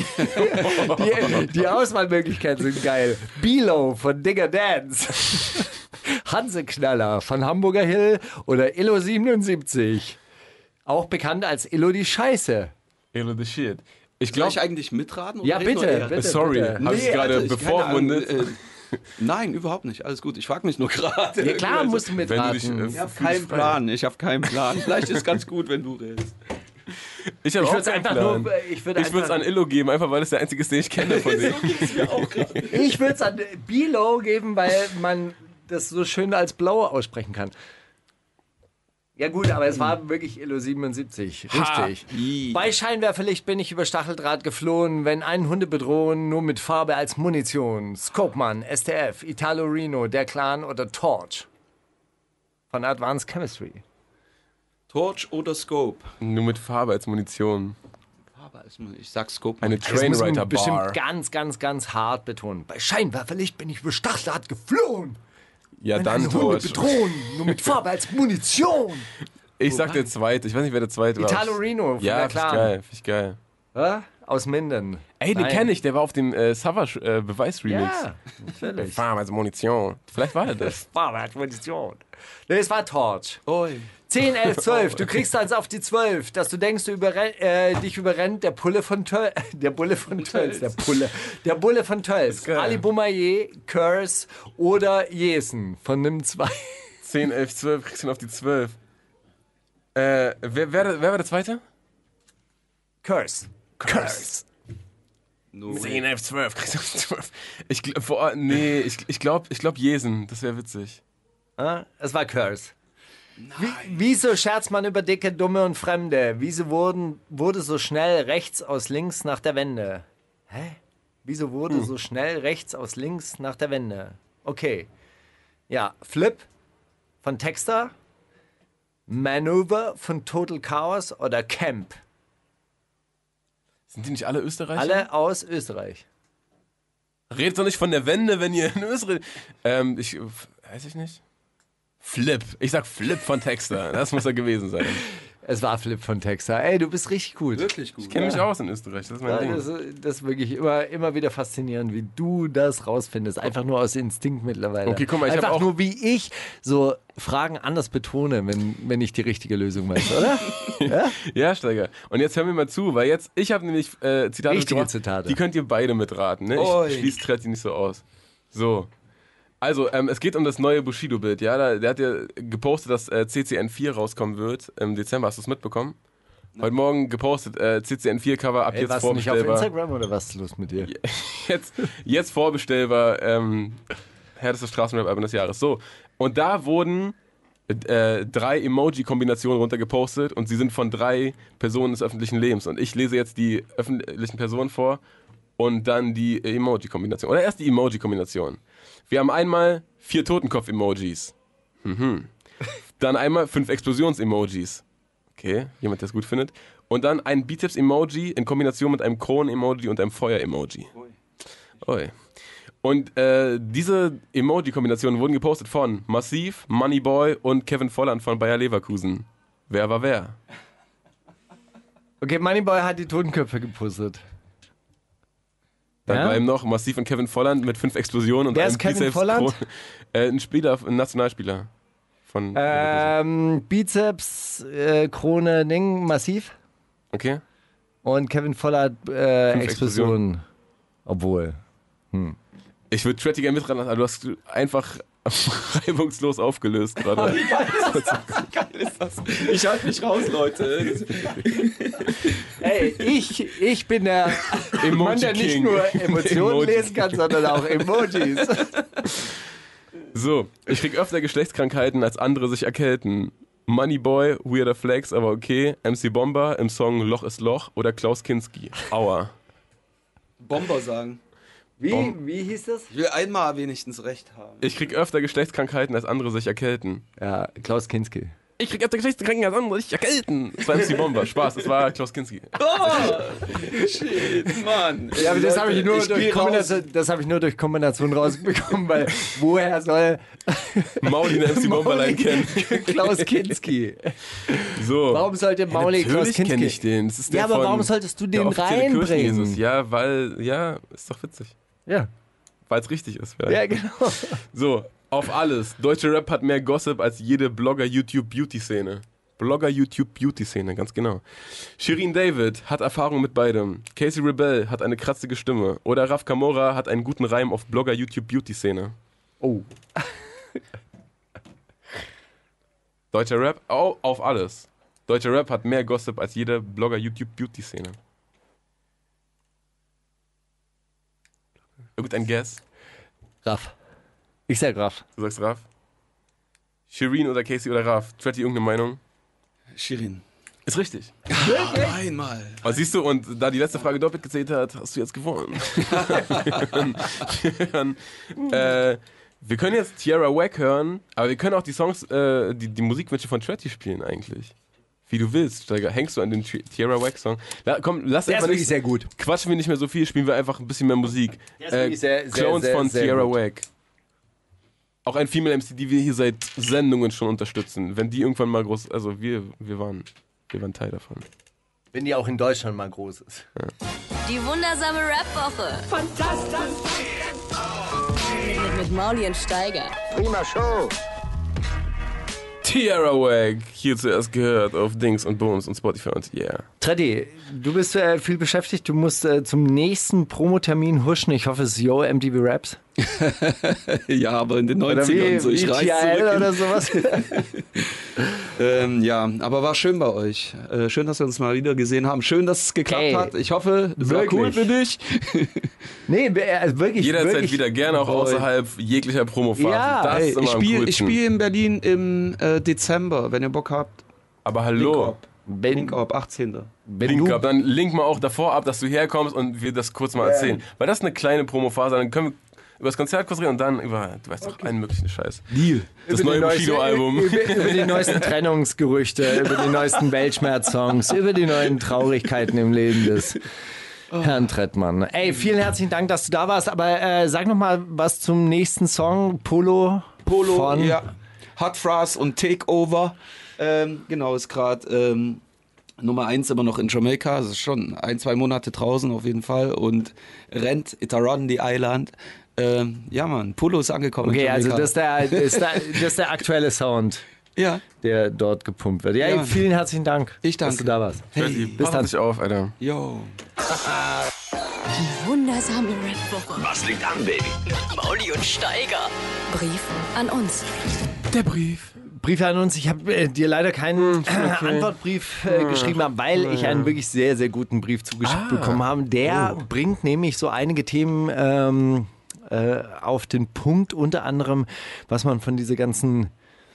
Die Auswahlmöglichkeiten sind geil. Bilo von Digger Dance. Hanseknaller von Hamburger Hill oder Illo 77. Auch bekannt als Illo die Scheiße. Elo the shit. Ich Soll glaube, ich eigentlich mitraten? oder Ja, red nur bitte, er? bitte. sorry, habe ich gerade Alter, bevormundet. keine Ahnung, nein, überhaupt nicht. Alles gut. Ich frage mich nur gerade. Ja klar, musst du wenn du dich, mitraten. Ich habe keinen Plan. Ich habe keinen Plan. Vielleicht ist es ganz gut, wenn du redest. ich habe Ich auch würde es keinen einfach Plan. nur. Ich würde Ich würde es an Illo geben, einfach weil es der einzige ist, den ich kenne von denen. Ich würde es an Bilo geben, weil man das so schön als Blau aussprechen kann. Ja gut, aber es war wirklich Illo 77. Richtig. Bei Scheinwerferlicht bin ich über Stacheldraht geflohen, wenn einen Hunde bedrohen, nur mit Farbe als Munition. Scopeman, STF, Italo Reno, Der Clan oder Torch. Von Advanced Chemistry. Torch oder Scope? Nur mit Farbe als Munition. Ich sag Scope. Eine Das muss man Trainwriter bestimmt Bar. ganz, ganz, ganz hart betonen. Bei Scheinwerferlicht bin ich über Stacheldraht geflohen. Ja, Wenn dann einen Hunde Torch. bedrohen, nur mit Farbe als Munition. Ich sag der Zweite. Ich weiß nicht, wer der Zweite war. Italo Reno von Ja, Der finde ich Clan. geil. Finde ich geil. Ja? Aus Minden. Ey, den Nein. kenne ich. Der war auf dem Savage Beweis-Remix. Ja, natürlich. Farbe als Munition. Vielleicht war er das. Farbe als Munition. Nee, es war Torch. Oi. 10, 11, 12. Du kriegst eins auf die 12, dass du denkst, dich überrennt der Pulle von Tölz. Der Bulle von Tölz. Der Bulle von Tölz. geil. Ali Boumaier, Curse oder Jesen von Nimm 2. 10, 11, 12. Kriegst du ihn auf die 12. Wer war der Zweite? Curse. 10, 11, 12. Kriegst du auf die 12. Ich glaube Jesen. Das wäre witzig. Es war Curse. Wieso scherzt man über Dicke, Dumme und Fremde? Wieso wurde so schnell rechts aus links nach der Wende? Hä? Wieso wurde so schnell rechts aus links nach der Wende? Okay. Ja, Flip von Texter, Manöver von Total Chaos oder Camp? Sind die nicht alle Österreicher? Alle aus Österreich. Redet doch nicht von der Wende, wenn ihr in Österreich... weiß ich nicht. Flip. Ich sag Flip von Texter. Das muss er gewesen sein. Es war Flip von Texter. Ey, du bist richtig gut. Wirklich gut. Ich kenne mich aus in Österreich. Das ist mein Ja, Ding. das ist wirklich immer wieder faszinierend, wie du das rausfindest. Einfach nur aus Instinkt mittlerweile. Okay, guck mal, ich hab Einfach auch- nur, wie ich so Fragen anders betone, wenn ich die richtige Lösung weiß, oder? Ja, Steiger. Und jetzt hören wir mal zu, weil jetzt, ich habe nämlich Zitate Richtige mitgebracht, Zitate. die könnt ihr beide mitraten. Ne? Oi. Ich schließe gerade die nicht so aus. So. Also, es geht um das neue Bushido-Bild. Ja? Der hat ja gepostet, dass CCN4 rauskommen wird im Dezember. Hast du es mitbekommen? Heute Morgen gepostet, CCN4-Cover ab Ey, jetzt warst du nicht auf vorbestellbar. Instagram oder was ist los mit dir? Jetzt vorbestellbar, härteste Straßenrap-Album des Jahres. So, und da wurden 3 Emoji-Kombinationen runtergepostet und sie sind von 3 Personen des öffentlichen Lebens. Und ich lese jetzt die öffentlichen Personen vor und dann die Emoji-Kombination. Oder erst die Emoji-Kombination. Wir haben einmal 4 Totenkopf-Emojis. Dann einmal 5 Explosions-Emojis. Okay, jemand, der es gut findet. Und dann ein Bizeps-Emoji in Kombination mit einem Kronen-Emoji und einem Feuer-Emoji. Oi. Und diese Emoji-Kombinationen wurden gepostet von Massiv, Moneyboy und Kevin Volland von Bayer Leverkusen. Wer war wer? Okay, Moneyboy hat die Totenköpfe gepostet. Dann Ja? war eben noch Massiv und Kevin Volland mit 5 Explosionen und Wer einem ist Kevin Bizeps. Volland? Ein Spieler, ein Nationalspieler von Leverkusen. Bizeps, Krone, Ding, massiv. Okay. Und Kevin Vollert, Explosionen. Obwohl. Ich würde Tretty gerne mitraten, aber du hast einfach reibungslos aufgelöst gerade. Wie geil ist das? Ich halte mich raus, Leute. Ey, ich bin der Mann, der nicht King. nur Emotionen lesen kann, sondern auch Emojis. So, ich krieg öfter Geschlechtskrankheiten, als andere sich erkälten. Moneyboy, Weirder Flex, aber okay. MC Bomber im Song Loch ist Loch oder Klaus Kinski. Aua. Bomber sagen. Wie hieß das? Ich will einmal wenigstens recht haben. Ich krieg öfter Geschlechtskrankheiten, als andere sich erkälten. Ja, Klaus Kinski. Ich krieg öfter Geschlechtskrankheiten, als andere sich erkälten. Das war MC Bomber. Spaß, es war Klaus Kinski. Oh, shit, Mann. Ja, aber das habe ich, geh hab ich nur durch Kombination rausbekommen, weil woher soll Mauli eine MC Bomberlein kennen. Klaus Kinski? So. Warum sollte Mauli Klaus Natürlich Kinski? kenne ich den. Das ist der Ja, aber von warum solltest du der den offizielle Kirchenjesus. reinbringen? Ja, weil, ja, ist doch witzig. Ja. Weil es richtig ist. Vielleicht. Ja, genau. So, auf alles. Deutsche Rap hat mehr Gossip als jede Blogger-YouTube-Beauty-Szene. Blogger-YouTube-Beauty-Szene, ganz genau. Shirin David hat Erfahrung mit beidem. Casey Rebel hat eine kratzige Stimme. Oder Raf Kamora hat einen guten Reim auf Blogger-YouTube-Beauty-Szene. Oh. Deutscher Rap, auf alles. Deutscher Rap hat mehr Gossip als jede Blogger-YouTube-Beauty-Szene. Irgendein Guess? Raff. Ich sag Raff. Du sagst Raf? Shirin oder Casey oder Raf? Tretty, irgendeine Meinung? Shirin. Ist richtig. Einmal. Aber siehst du, und da die letzte Frage doppelt gezählt hat, hast du jetzt gewonnen. Wir können jetzt Tierra Whack hören, aber wir können auch die Songs, die Musikwünsche von Tretty spielen eigentlich. Wie du willst, Steiger. Hängst du an den Tierra Whack Song? Komm, lass Der ist einfach wirklich nicht. sehr gut. Quatschen wir nicht mehr so viel, spielen wir einfach ein bisschen mehr Musik. Der ist wirklich sehr, Clones sehr, von sehr Tierra gut. Whack. Auch ein Female MC, die wir hier seit Sendungen schon unterstützen. Wenn die irgendwann mal groß, also wir waren Teil davon. Wenn die auch in Deutschland mal groß ist. Die wundersame Rap-Woche. Fantastisch. Mit Mauli und Steiger. Prima Show. Tierra Whack, hier zuerst gehört auf Dings und Bones und Spotify und yeah. Treddy, du bist viel beschäftigt. Du musst zum nächsten Promotermin huschen. Ich hoffe, es ist Yo MTV Raps. Ja, aber in den Oder 90ern so. Ich reiß TRL zurück. oder sowas. Ja, aber war schön bei euch. Schön, dass wir uns mal wieder gesehen haben. Schön, dass es geklappt Ey, hat. Ich hoffe, das war wirklich. cool für dich. Nee, also wirklich. Jederzeit wirklich, wieder, gerne auch außerhalb jeglicher Promophase. Ja, das Ey, ist immer ich am coolsten. spiele in Berlin im Dezember, wenn ihr Bock habt. Aber hallo. Link ab 18. Link ab, dann link mal auch davor ab, dass du herkommst und wir das kurz mal erzählen. Weil das ist eine kleine Promophase, dann können wir über das Konzert kurz reden und dann über, du weißt doch, einen möglichen Scheiß. Deal. Das neue Bushido-Album. Über die neuesten Trennungsgerüchte, über die neuesten Weltschmerz-Songs, über die neuen Traurigkeiten im Leben des Herrn Trettmann. Ey, vielen herzlichen Dank, dass du da warst. Aber sag noch mal was zum nächsten Song. Polo von... ja. Hot Fras und Takeover. Genau, ist gerade Nummer 1 immer noch in Jamaika. Das ist schon 1-2 Monate draußen auf jeden Fall. Und rennt It Around the Island. Ja, Mann, Polo ist angekommen. Okay, in also Jamaika. das ist der aktuelle Sound, Ja, der dort gepumpt wird. Ja, Ja. ey, vielen herzlichen Dank, Ich danke. dass du da warst. Hey, bis dann. Pass dich auf, Alter. yo. Die wundersame Rap-Woche. Was liegt an, Baby? Mit Mauli und Steiger. Brief an uns. Der Brief. Briefe an uns. Ich habe dir leider keinen Antwortbrief geschrieben, weil ich einen wirklich sehr, sehr guten Brief zugeschickt bekommen habe. Der bringt nämlich so einige Themen auf den Punkt, unter anderem, was man von dieser ganzen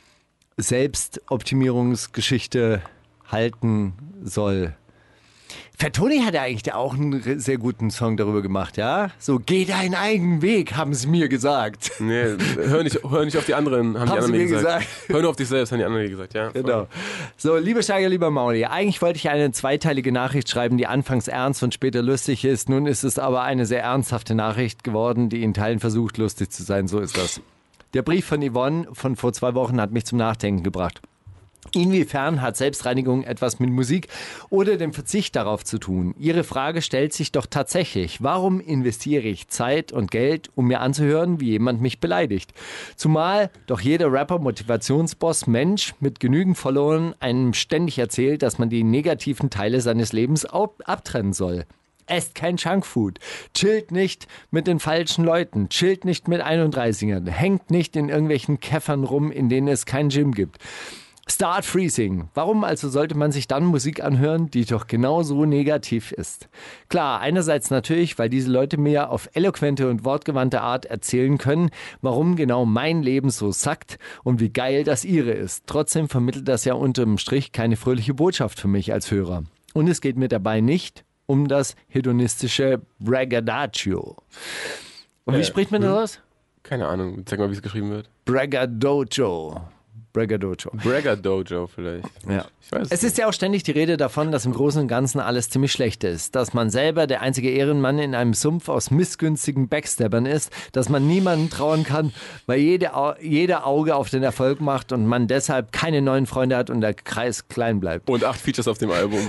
Selbstoptimierungsgeschichte halten soll. Fatoni hat ja eigentlich auch einen sehr guten Song darüber gemacht, ja? So, geh deinen eigenen Weg, haben sie mir gesagt. Nee, hör nicht auf die anderen, haben die Haben anderen sie mir mir gesagt. gesagt. Hör nur auf dich selbst, haben die anderen mir gesagt, ja. Genau. So, lieber Steiger, lieber Mauli, eigentlich wollte ich eine zweiteilige Nachricht schreiben, die anfangs ernst und später lustig ist. Nun ist es aber eine sehr ernsthafte Nachricht geworden, die in Teilen versucht, lustig zu sein. So ist das. Der Brief von Yvonne von vor 2 Wochen hat mich zum Nachdenken gebracht. Inwiefern hat Selbstreinigung etwas mit Musik oder dem Verzicht darauf zu tun? Ihre Frage stellt sich doch tatsächlich. Warum investiere ich Zeit und Geld, um mir anzuhören, wie jemand mich beleidigt? Zumal doch jeder Rapper, Motivationsboss, Mensch mit genügend Followern einem ständig erzählt, dass man die negativen Teile seines Lebens abtrennen soll. Esst kein Junkfood, chillt nicht mit den falschen Leuten, chillt nicht mit 31ern, hängt nicht in irgendwelchen Käffern rum, in denen es kein Gym gibt. Start Freezing. Warum also sollte man sich dann Musik anhören, die doch genauso negativ ist? Klar, einerseits natürlich, weil diese Leute mir auf eloquente und wortgewandte Art erzählen können, warum genau mein Leben so sackt und wie geil das ihre ist. Trotzdem vermittelt das ja unterm Strich keine fröhliche Botschaft für mich als Hörer. Und es geht mir dabei nicht um das hedonistische Braggadocio. Und wie spricht man das aus? Keine Ahnung, zeig mal, wie es geschrieben wird. Braggadocio. Braggadocio vielleicht. Ja. Ich weiß Es ist ja auch ständig die Rede davon, dass im Großen und Ganzen alles ziemlich schlecht ist. Dass man selber der einzige Ehrenmann in einem Sumpf aus missgünstigen Backstabbern ist. Dass man niemandem trauen kann, weil jeder Auge auf den Erfolg macht und man deshalb keine neuen Freunde hat und der Kreis klein bleibt. Und 8 Features auf dem Album.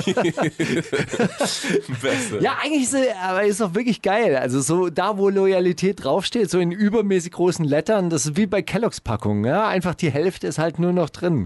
Beste. Ja, eigentlich ist doch wirklich geil. Also so da, wo Loyalität draufsteht, so in übermäßig großen Lettern, das ist wie bei Kellogg's Packungen. Ja? Einfach die Hälfte ist halt nur noch drin.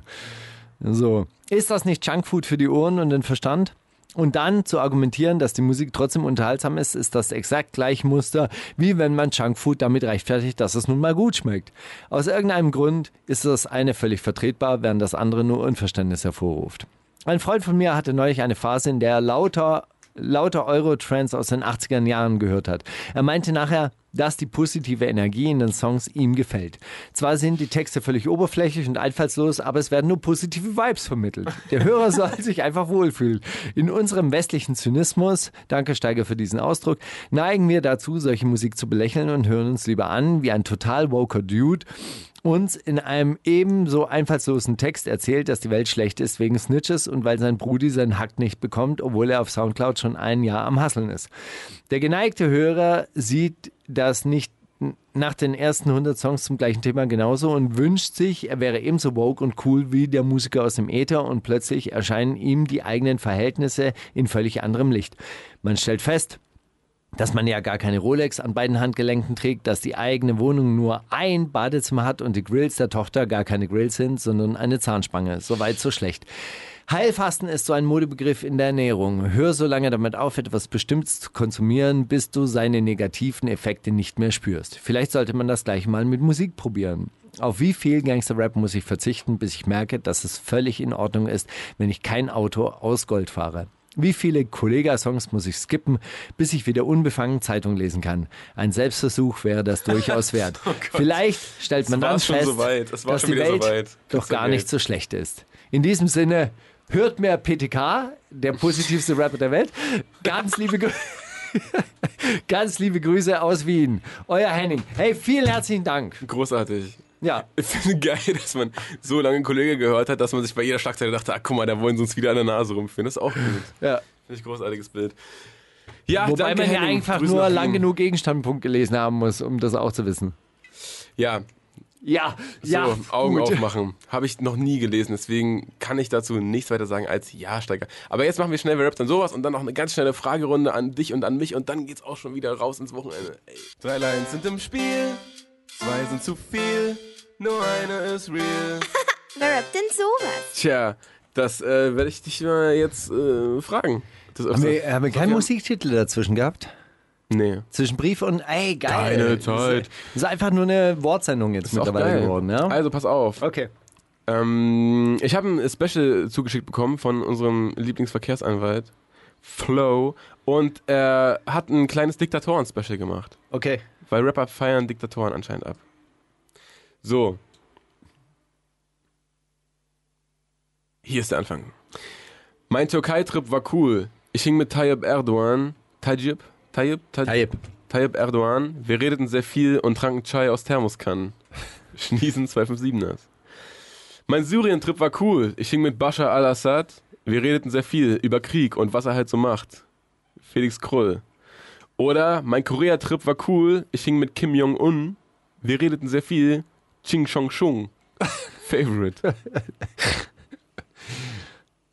So. Ist das nicht Junkfood für die Ohren und den Verstand? Und dann zu argumentieren, dass die Musik trotzdem unterhaltsam ist, ist das exakt gleiche Muster, wie wenn man Junkfood damit rechtfertigt, dass es nun mal gut schmeckt. Aus irgendeinem Grund ist das eine völlig vertretbar, während das andere nur Unverständnis hervorruft. Ein Freund von mir hatte neulich eine Phase, in der er lauter Euro-Trance aus den 80er Jahren gehört hat. Er meinte nachher, dass die positive Energie in den Songs ihm gefällt. Zwar sind die Texte völlig oberflächlich und einfallslos, aber es werden nur positive Vibes vermittelt. Der Hörer soll sich einfach wohlfühlen. In unserem westlichen Zynismus, danke Steiger für diesen Ausdruck, neigen wir dazu, solche Musik zu belächeln und hören uns lieber an, wie ein total woker Dude uns in einem ebenso einfallslosen Text erzählt, dass die Welt schlecht ist wegen Snitches und weil sein Brudi seinen Hack nicht bekommt, obwohl er auf Soundcloud schon ein Jahr am Hasseln ist. Der geneigte Hörer sieht das nicht nach den ersten 100 Songs zum gleichen Thema genauso und wünscht sich, er wäre ebenso woke und cool wie der Musiker aus dem Äther und plötzlich erscheinen ihm die eigenen Verhältnisse in völlig anderem Licht. Man stellt fest, dass man ja gar keine Rolex an beiden Handgelenken trägt, dass die eigene Wohnung nur ein Badezimmer hat und die Grills der Tochter gar keine Grills sind, sondern eine Zahnspange. So weit, so schlecht. Heilfasten ist so ein Modebegriff in der Ernährung. Hör so lange damit auf, etwas Bestimmtes zu konsumieren, bis du seine negativen Effekte nicht mehr spürst. Vielleicht sollte man das gleich mal mit Musik probieren. Auf wie viel Gangster-Rap muss ich verzichten, bis ich merke, dass es völlig in Ordnung ist, wenn ich kein Auto aus Gold fahre? Wie viele Kollega-Songs muss ich skippen, bis ich wieder unbefangen Zeitung lesen kann? Ein Selbstversuch wäre das durchaus wert. Vielleicht stellt man dann fest, dass die Welt doch gar nicht so schlecht ist. In diesem Sinne, hört mehr PTK, der positivste Rapper der Welt. Ganz liebe Grüße aus Wien. Euer Henning. Hey, vielen herzlichen Dank. Großartig. Ja. Ich finde geil, dass man so lange einen Kollege gehört hat, dass man sich bei jeder Schlagzeile dachte, ach guck mal, da wollen sie uns wieder an der Nase rumführen. Das ist auch gut. Ja. Finde ich ein großartiges Bild. Ja, wobei danke, man ja Henning. einfach Grüße nur nach lang Wien. genug Gegenstandpunkt gelesen haben muss, um das auch zu wissen. Ja, Ja, so, ja. Augen gut. aufmachen. Habe ich noch nie gelesen, deswegen kann ich dazu nichts weiter sagen als ja, Steiger. Aber jetzt machen wir schnell, wer rappt dann sowas und dann noch eine ganz schnelle Fragerunde an dich und an mich und dann geht's auch schon wieder raus ins Wochenende. Ey. 3 Lines sind im Spiel, 2 sind zu viel, nur eine ist real. Wer rappt denn sowas? Tja, das werde ich dich mal jetzt fragen. Das Haben wir keinen Musiktitel dazwischen gehabt? Nee. Zwischen Brief und, ey, geil. Keine Zeit. Das ist einfach nur eine Wortsendung jetzt Ist auch mittlerweile geil. geworden, ja? Also pass auf. Okay. Ich habe ein Special zugeschickt bekommen von unserem Lieblingsverkehrsanwalt, Flo, und er hat ein kleines Diktatoren-Special gemacht. Okay. Weil Rapper feiern Diktatoren anscheinend ab. So. Hier ist der Anfang. Mein Türkei-Trip war cool. Ich hing mit Tayyip Erdogan. Tayyip Erdogan. Wir redeten sehr viel und tranken Chai aus Thermoskannen. Schniesen 257ers. Mein Syrien-Trip war cool. Ich hing mit Bashar al-Assad. Wir redeten sehr viel über Krieg und was er halt so macht. Felix Krull. Oder mein Korea-Trip war cool. Ich hing mit Kim Jong-un. Wir redeten sehr viel. Ching Chong Chung. Favorite.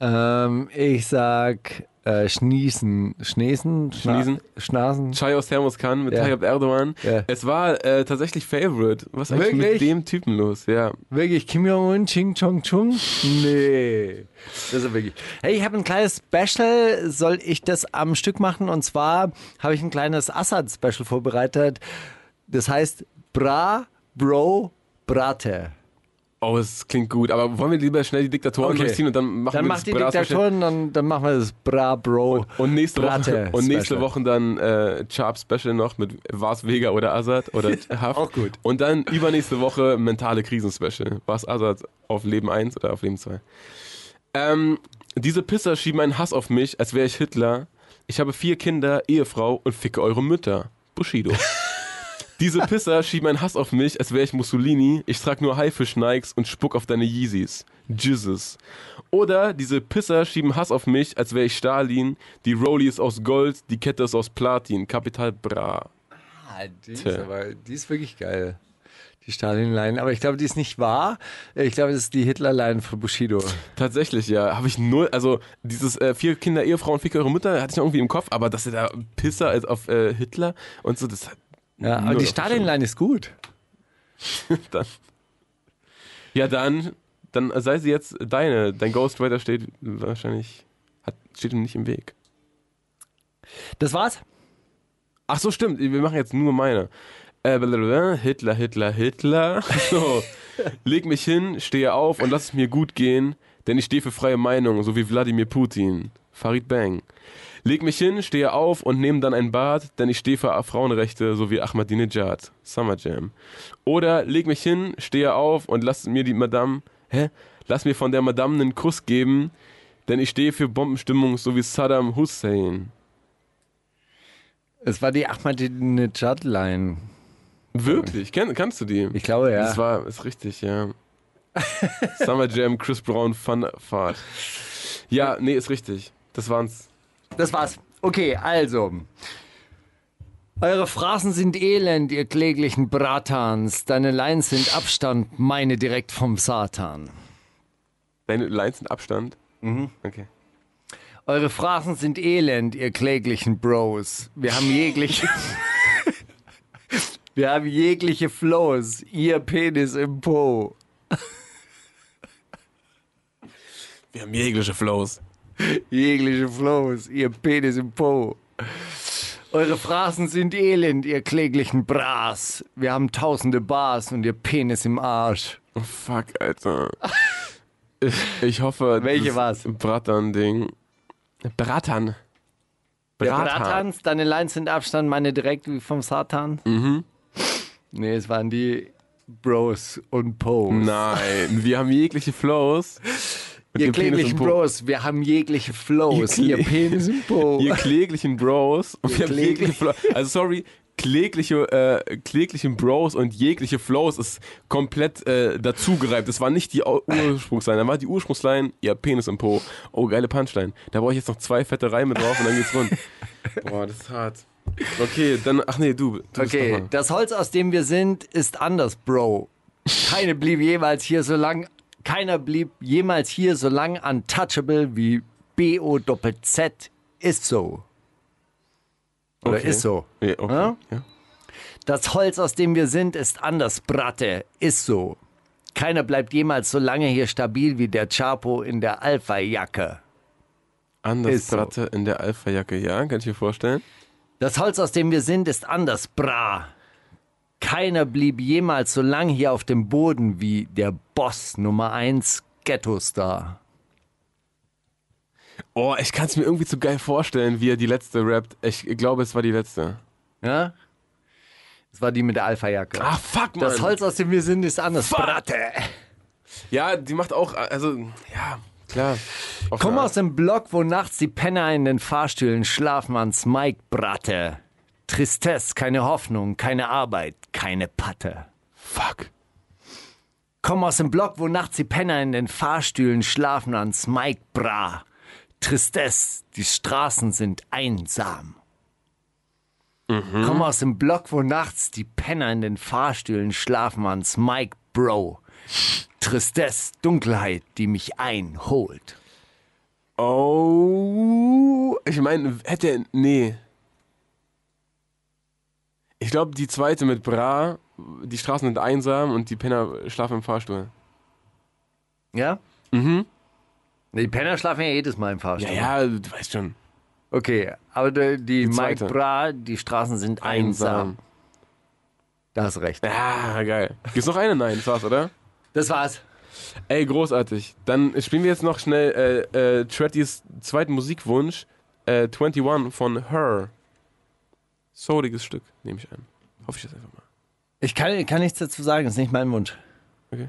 Ich sag Schniesen. Schniesen? Schnasen? Chai aus Thermoskan mit Ja. Tayyip Erdogan. Ja. Es war tatsächlich Favorite. Was ist eigentlich Wirklich? mit dem Typen los? Ja. Wirklich Kim Jong-un, Ching Chong Chung? Nee. Das ist wirklich. Hey, ich habe ein kleines Special. Soll ich das am Stück machen? Und zwar habe ich ein kleines Assad-Special vorbereitet. Das heißt Bra, Bro, Brate. Oh, es klingt gut. Aber wollen wir lieber schnell die Diktatoren Okay. durchziehen und dann machen Dann wir macht die das Bra-Special? Diktatoren, dann machen wir das Bra, Bro. Und nächste Brate Special. Woche dann Sharp Special noch mit Vars Vega oder Assad oder Haft. Auch gut. Und dann übernächste Woche mentale Krisen Special. Vars Assad auf Leben 1 oder auf Leben 2. Diese Pisser schieben einen Hass auf mich, als wäre ich Hitler. Ich habe 4 Kinder, Ehefrau und ficke eure Mütter. Bushido. Diese Pisser schieben einen Hass auf mich, als wäre ich Mussolini. Ich trage nur Haifisch-Nikes und spuck auf deine Yeezys. Jesus. Oder diese Pisser schieben Hass auf mich, als wäre ich Stalin. Die Rollie ist aus Gold, die Kette ist aus Platin. Kapital Bra. Die ist wirklich geil. Die Stalin-Line. Aber ich glaube, die ist nicht wahr. Ich glaube, das ist die Hitler-Line von Bushido. Tatsächlich, ja. Habe ich null, also dieses 4 Kinder, Ehefrau und ficke eure Mütter hatte ich noch irgendwie im Kopf, aber dass er da Pisser als auf Hitler und so, das hat Ja, aber null die auf dem Stalin-Line ist gut. Dann. Ja, dann sei sie jetzt dein Ghostwriter steht wahrscheinlich, steht ihm nicht im Weg. Das war's. Ach so, stimmt, wir machen jetzt nur meine. Hitler. So. Leg mich hin, stehe auf und lass es mir gut gehen, denn ich stehe für freie Meinung, so wie Wladimir Putin. Farid Bang. Leg mich hin, stehe auf und nehme dann ein Bad, denn ich stehe für Frauenrechte, so wie Ahmadinejad. Summer Jam. Oder leg mich hin, stehe auf und lass mir die Madame, lass mir von der Madame einen Kuss geben, denn ich stehe für Bombenstimmung, so wie Saddam Hussein. Es war die Ahmadinejad-Line. Wirklich? Kannst du die? Ich glaube, ja. Das ist richtig, ja. Summer Jam, Chris Brown, Fun-Fahrt. Ja, nee, ist richtig. Das war's. Das war's. Okay, also. Eure Phrasen sind elend, ihr kläglichen Bratans. Deine Lines sind Abstand, meine direkt vom Satan. Deine Lines sind Abstand? Mhm. Okay. Eure Phrasen sind elend, ihr kläglichen Bros. Wir haben jegliche... Wir haben jegliche Flows, ihr Penis im Po. Wir haben jegliche Flows. Jegliche Flows, ihr Penis im Po. Eure Phrasen sind elend, ihr kläglichen Bras. Wir haben tausende Bars und ihr Penis im Arsch. Oh fuck, Alter. Ich hoffe, Welche war's? Bratan-Ding. Bratan. Der Bratans, deine Lines sind Abstand, meine direkt wie vom Satan. Mhm. Nee, es waren die Bros und Pos. Nein, wir haben jegliche Flows. Ihr kläglichen Bros, wir haben jegliche Flows. Ihr Penis im Po. Ihr kläglichen Bros. Und wir haben jegliche Flows. Also sorry, kläglichen Bros und jegliche Flows ist komplett dazugereibt. Das war nicht die Ursprungsline. Da war die Ursprungsline, ihr Penis im Po. Oh, geile Punchline. Da brauche ich jetzt noch 2 fette Reime drauf und dann geht's rund. Boah, das ist hart. Okay, dann, ach nee, du Okay, das Holz, aus dem wir sind, ist anders, Bro. Keiner blieb jemals hier so lang untouchable wie B-O-Doppel-Z. Ist so. Oder Okay. ist so. Ja, okay. Ja? Ja. Das Holz, aus dem wir sind, ist anders, Bratte. Ist so. Keiner bleibt jemals so lange hier stabil wie der Chapo in der Alpha-Jacke. Anders Ist so. Bratte in der Alpha-Jacke, ja, kann ich mir vorstellen. Das Holz, aus dem wir sind, ist anders, Bra. Keiner blieb jemals so lang hier auf dem Boden wie der Boss Nummer 1 Ghetto-Star. Oh, ich kann es mir irgendwie zu geil vorstellen, wie er die letzte rappt. Ich glaube, es war die letzte. Ja? Das war die mit der Alpha-Jacke. Ah, fuck, Mann. Das Holz, aus dem wir sind, ist anders, Fuck. Bratte. Ja, die macht auch, also, ja, klar. Komm aus dem Block, wo nachts die Penner in den Fahrstühlen schlafen ans Mike, Bratte. Tristesse, keine Hoffnung, keine Arbeit, keine Patte. Fuck. Komm aus dem Block, wo nachts die Penner in den Fahrstühlen schlafen ans Mike, Bra. Tristesse, die Straßen sind einsam. Komm aus dem Block, wo nachts die Penner in den Fahrstühlen schlafen ans Mike, Bro. Tristesse, Dunkelheit, die mich einholt. Oh, ich meine, nee. Ich glaube, die zweite mit Bra, die Straßen sind einsam und die Penner schlafen im Fahrstuhl. Ja? Mhm. Die Penner schlafen ja jedes Mal im Fahrstuhl. Ja, du weißt schon. Okay, aber die Mike zweite. Bra, die Straßen sind einsam. Da hast recht. Ja, geil. Gibt's noch eine? Nein, das war's, oder? Das war's. Ey, großartig. Dann spielen wir jetzt noch schnell Trettys zweiten Musikwunsch, 21 von Her. Souliges Stück, nehme ich an. Hoffe ich das einfach mal. Ich kann nichts dazu sagen, das ist nicht mein Wunsch. Okay.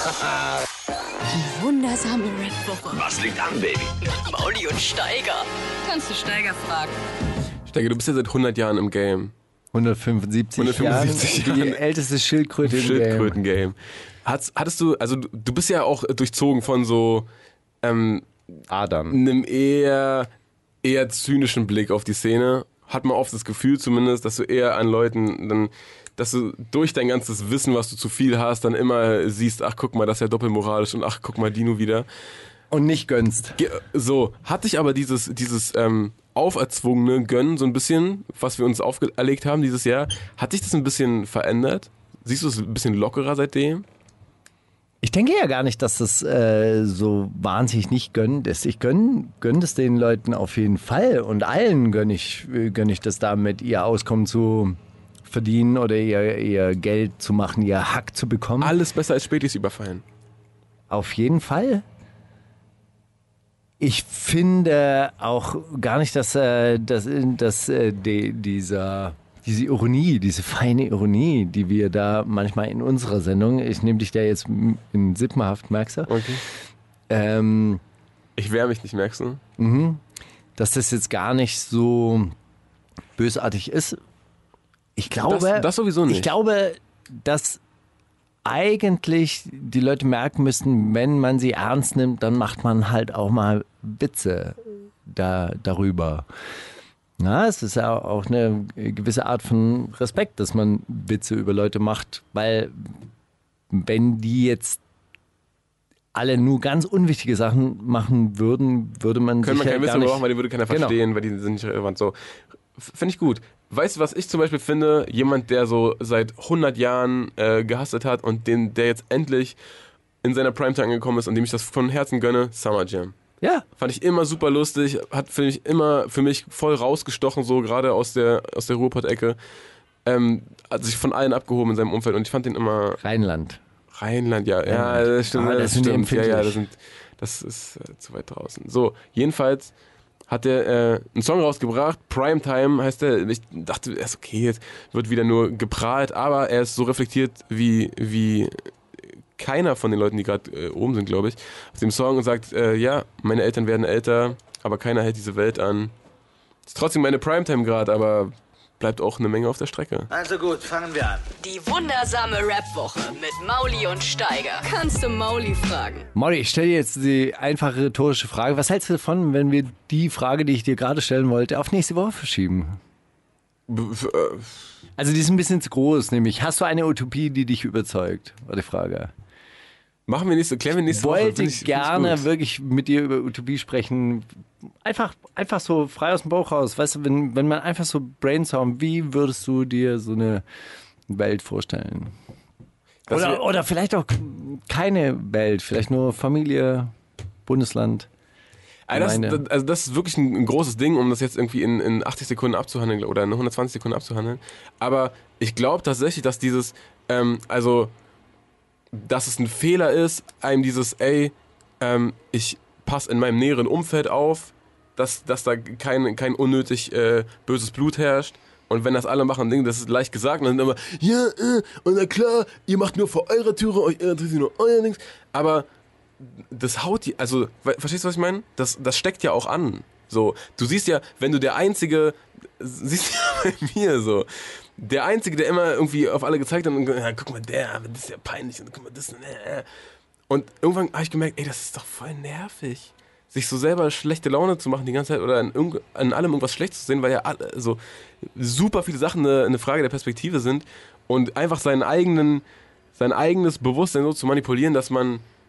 Die wundersame Red Woche. Was liegt an, Baby? Mit Mauli und Steiger. Kannst du Steiger fragen? Steiger, du bist ja seit 100 Jahren im Game. 175 Jahren, die älteste Schildkröte im Game. Schildkröten-Game. Hattest du, also du bist ja auch durchzogen von so Adern. einem eher zynischen Blick auf die Szene. Hat man oft das Gefühl zumindest, dass du eher an Leuten dann, dass du durch dein ganzes Wissen, was du zu viel hast, dann immer siehst, ach guck mal, das ist ja doppelmoralisch und ach guck mal, Dino wieder. Und nicht gönnst. So, hat dich aber dieses auferzwungene Gönnen so ein bisschen, was wir uns auferlegt haben dieses Jahr, hat dich das ein bisschen verändert? Siehst du es ein bisschen lockerer seitdem? Ich denke ja gar nicht, dass das so wahnsinnig nicht gönnend ist. Ich gönne es den Leuten auf jeden Fall und allen gönne ich das damit, ihr Auskommen zu verdienen oder ihr Geld zu machen, ihr Hack zu bekommen. Alles besser als Spätis überfallen. Auf jeden Fall. Ich finde auch gar nicht, dass diese Ironie, diese feine Ironie, die wir da manchmal in unserer Sendung, ich nehme dich da jetzt in Sippenhaft, merkst du? Okay. Ich wehre mich nicht, merkst du? Dass das jetzt gar nicht so bösartig ist. Ich glaube, das sowieso nicht. Ich glaube, dass eigentlich die Leute merken müssten, wenn man sie ernst nimmt, dann macht man halt auch mal Witze darüber. Na, es ist ja auch eine gewisse Art von Respekt, dass man Witze über Leute macht, weil wenn die jetzt alle nur ganz unwichtige Sachen machen würden, würde man Können sich man ja keine gar Witze nicht... machen, weil die würde keiner verstehen, weil die sind nicht relevant. So, finde ich gut. Weißt du, was ich zum Beispiel finde? Jemand, der so seit 100 Jahren gehustelt hat und der jetzt endlich in seiner Primetime angekommen ist und dem ich das von Herzen gönne, Summer Jam. Ja. Fand ich immer super lustig, hat finde ich immer für mich voll rausgestochen, so gerade aus der Ruhrpott-Ecke. Hat sich von allen abgehoben in seinem Umfeld und ich fand den immer... Rheinland, ja, das stimmt. Ah, das sind die stimmt. Ja, empfindlich. das ist zu weit draußen. So, jedenfalls hat er einen Song rausgebracht, Primetime heißt der. Ich dachte erst, okay, jetzt wird wieder nur geprahlt, aber er ist so reflektiert wie keiner von den Leuten, die gerade oben sind, glaube ich, auf dem Song und sagt, ja, meine Eltern werden älter, aber keiner hält diese Welt an. Ist trotzdem meine Primetime gerade, aber bleibt auch eine Menge auf der Strecke. Also gut, fangen wir an. Die wundersame Rap-Woche mit Mauli und Steiger. Kannst du Mauli fragen? Mauli, ich stelle dir jetzt die einfache rhetorische Frage. Was hältst du davon, wenn wir die Frage, die ich dir gerade stellen wollte, auf nächste Woche verschieben? Also die ist ein bisschen zu groß, nämlich hast du eine Utopie, die dich überzeugt? War die Frage. Klären wir nächste Woche. Wollte Find ich gerne gut. wirklich mit dir über Utopie sprechen. Einfach so frei aus dem Bauch raus. Weißt du, wenn man einfach so brainstormt, wie würdest du dir so eine Welt vorstellen? Oder vielleicht auch keine Welt, vielleicht nur Familie, Bundesland. Also das ist wirklich ein großes Ding, um das jetzt irgendwie in 80 Sekunden abzuhandeln oder in 120 Sekunden abzuhandeln. Aber ich glaube tatsächlich, dass dass es ein Fehler ist, einem dieses, ich passe in meinem näheren Umfeld auf, dass da kein unnötig böses Blut herrscht. Und wenn das alle machen, das ist leicht gesagt, und dann immer, ja, und na klar, ihr macht nur vor eurer Türe, euch interessiert nur euer Dings. Aber das haut die, also, verstehst du, was ich meine? Das steckt ja auch an. So, du siehst ja, wenn du siehst ja bei mir so, der Einzige, der immer irgendwie auf alle gezeigt hat und ja, guck mal, das ist ja peinlich und guck mal, das. Und irgendwann habe ich gemerkt, das ist doch voll nervig, sich so selber schlechte Laune zu machen die ganze Zeit oder an allem irgendwas schlecht zu sehen, weil ja so super viele Sachen eine Frage der Perspektive sind und einfach sein eigenes Bewusstsein so zu manipulieren, dass man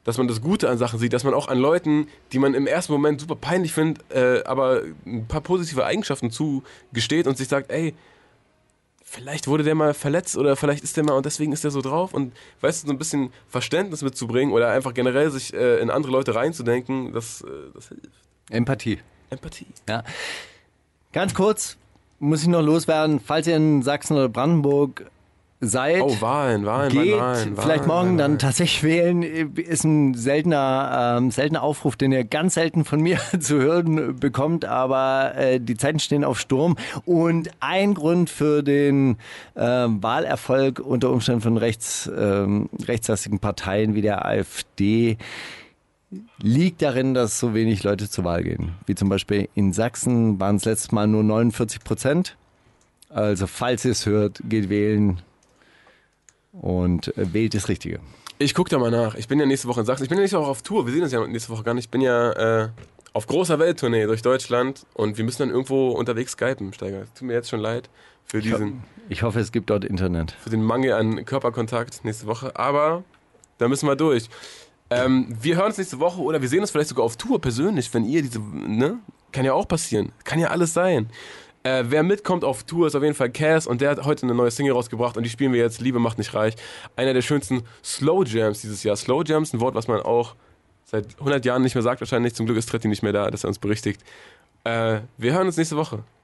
dass man das Gute an Sachen sieht, dass man auch an Leuten, die man im ersten Moment super peinlich findet, aber ein paar positive Eigenschaften zugesteht und sich sagt, ey, vielleicht wurde der mal verletzt oder vielleicht ist der mal und deswegen ist der so drauf und weißt du, so ein bisschen Verständnis mitzubringen oder einfach generell sich in andere Leute reinzudenken, das hilft. Empathie. Ja. Ganz kurz muss ich noch loswerden, falls ihr in Sachsen oder Brandenburg seid, Wahlen, vielleicht morgen dann tatsächlich wählen, ist ein seltener Aufruf, den ihr ganz selten von mir zu hören bekommt, aber die Zeiten stehen auf Sturm und ein Grund für den Wahlerfolg unter Umständen von rechtslastigen Parteien wie der AfD liegt darin, dass so wenig Leute zur Wahl gehen. Wie zum Beispiel in Sachsen waren es letztes Mal nur 49%. Also falls ihr es hört, geht wählen und wählt das Richtige. Ich gucke da mal nach. Ich bin ja nächste Woche in Sachsen. Ich bin ja nächste Woche auf Tour. Wir sehen uns ja nächste Woche gar nicht. Ich bin ja auf großer Welttournee durch Deutschland und wir müssen dann irgendwo unterwegs skypen, Steiger. Tut mir jetzt schon leid für Ich hoffe, es gibt dort Internet. Für den Mangel an Körperkontakt nächste Woche. Aber da müssen wir durch. Wir hören uns nächste Woche oder wir sehen uns vielleicht sogar auf Tour persönlich, wenn ihr kann ja auch passieren. Kann ja alles sein. Wer mitkommt auf Tour ist auf jeden Fall Cass und der hat heute eine neue Single rausgebracht und die spielen wir jetzt, Liebe macht nicht reich. Einer der schönsten Slow Jams dieses Jahr. Slow Jams, ein Wort, was man auch seit 100 Jahren nicht mehr sagt wahrscheinlich. Zum Glück ist Tretti nicht mehr da, dass er uns berichtigt. Wir hören uns nächste Woche.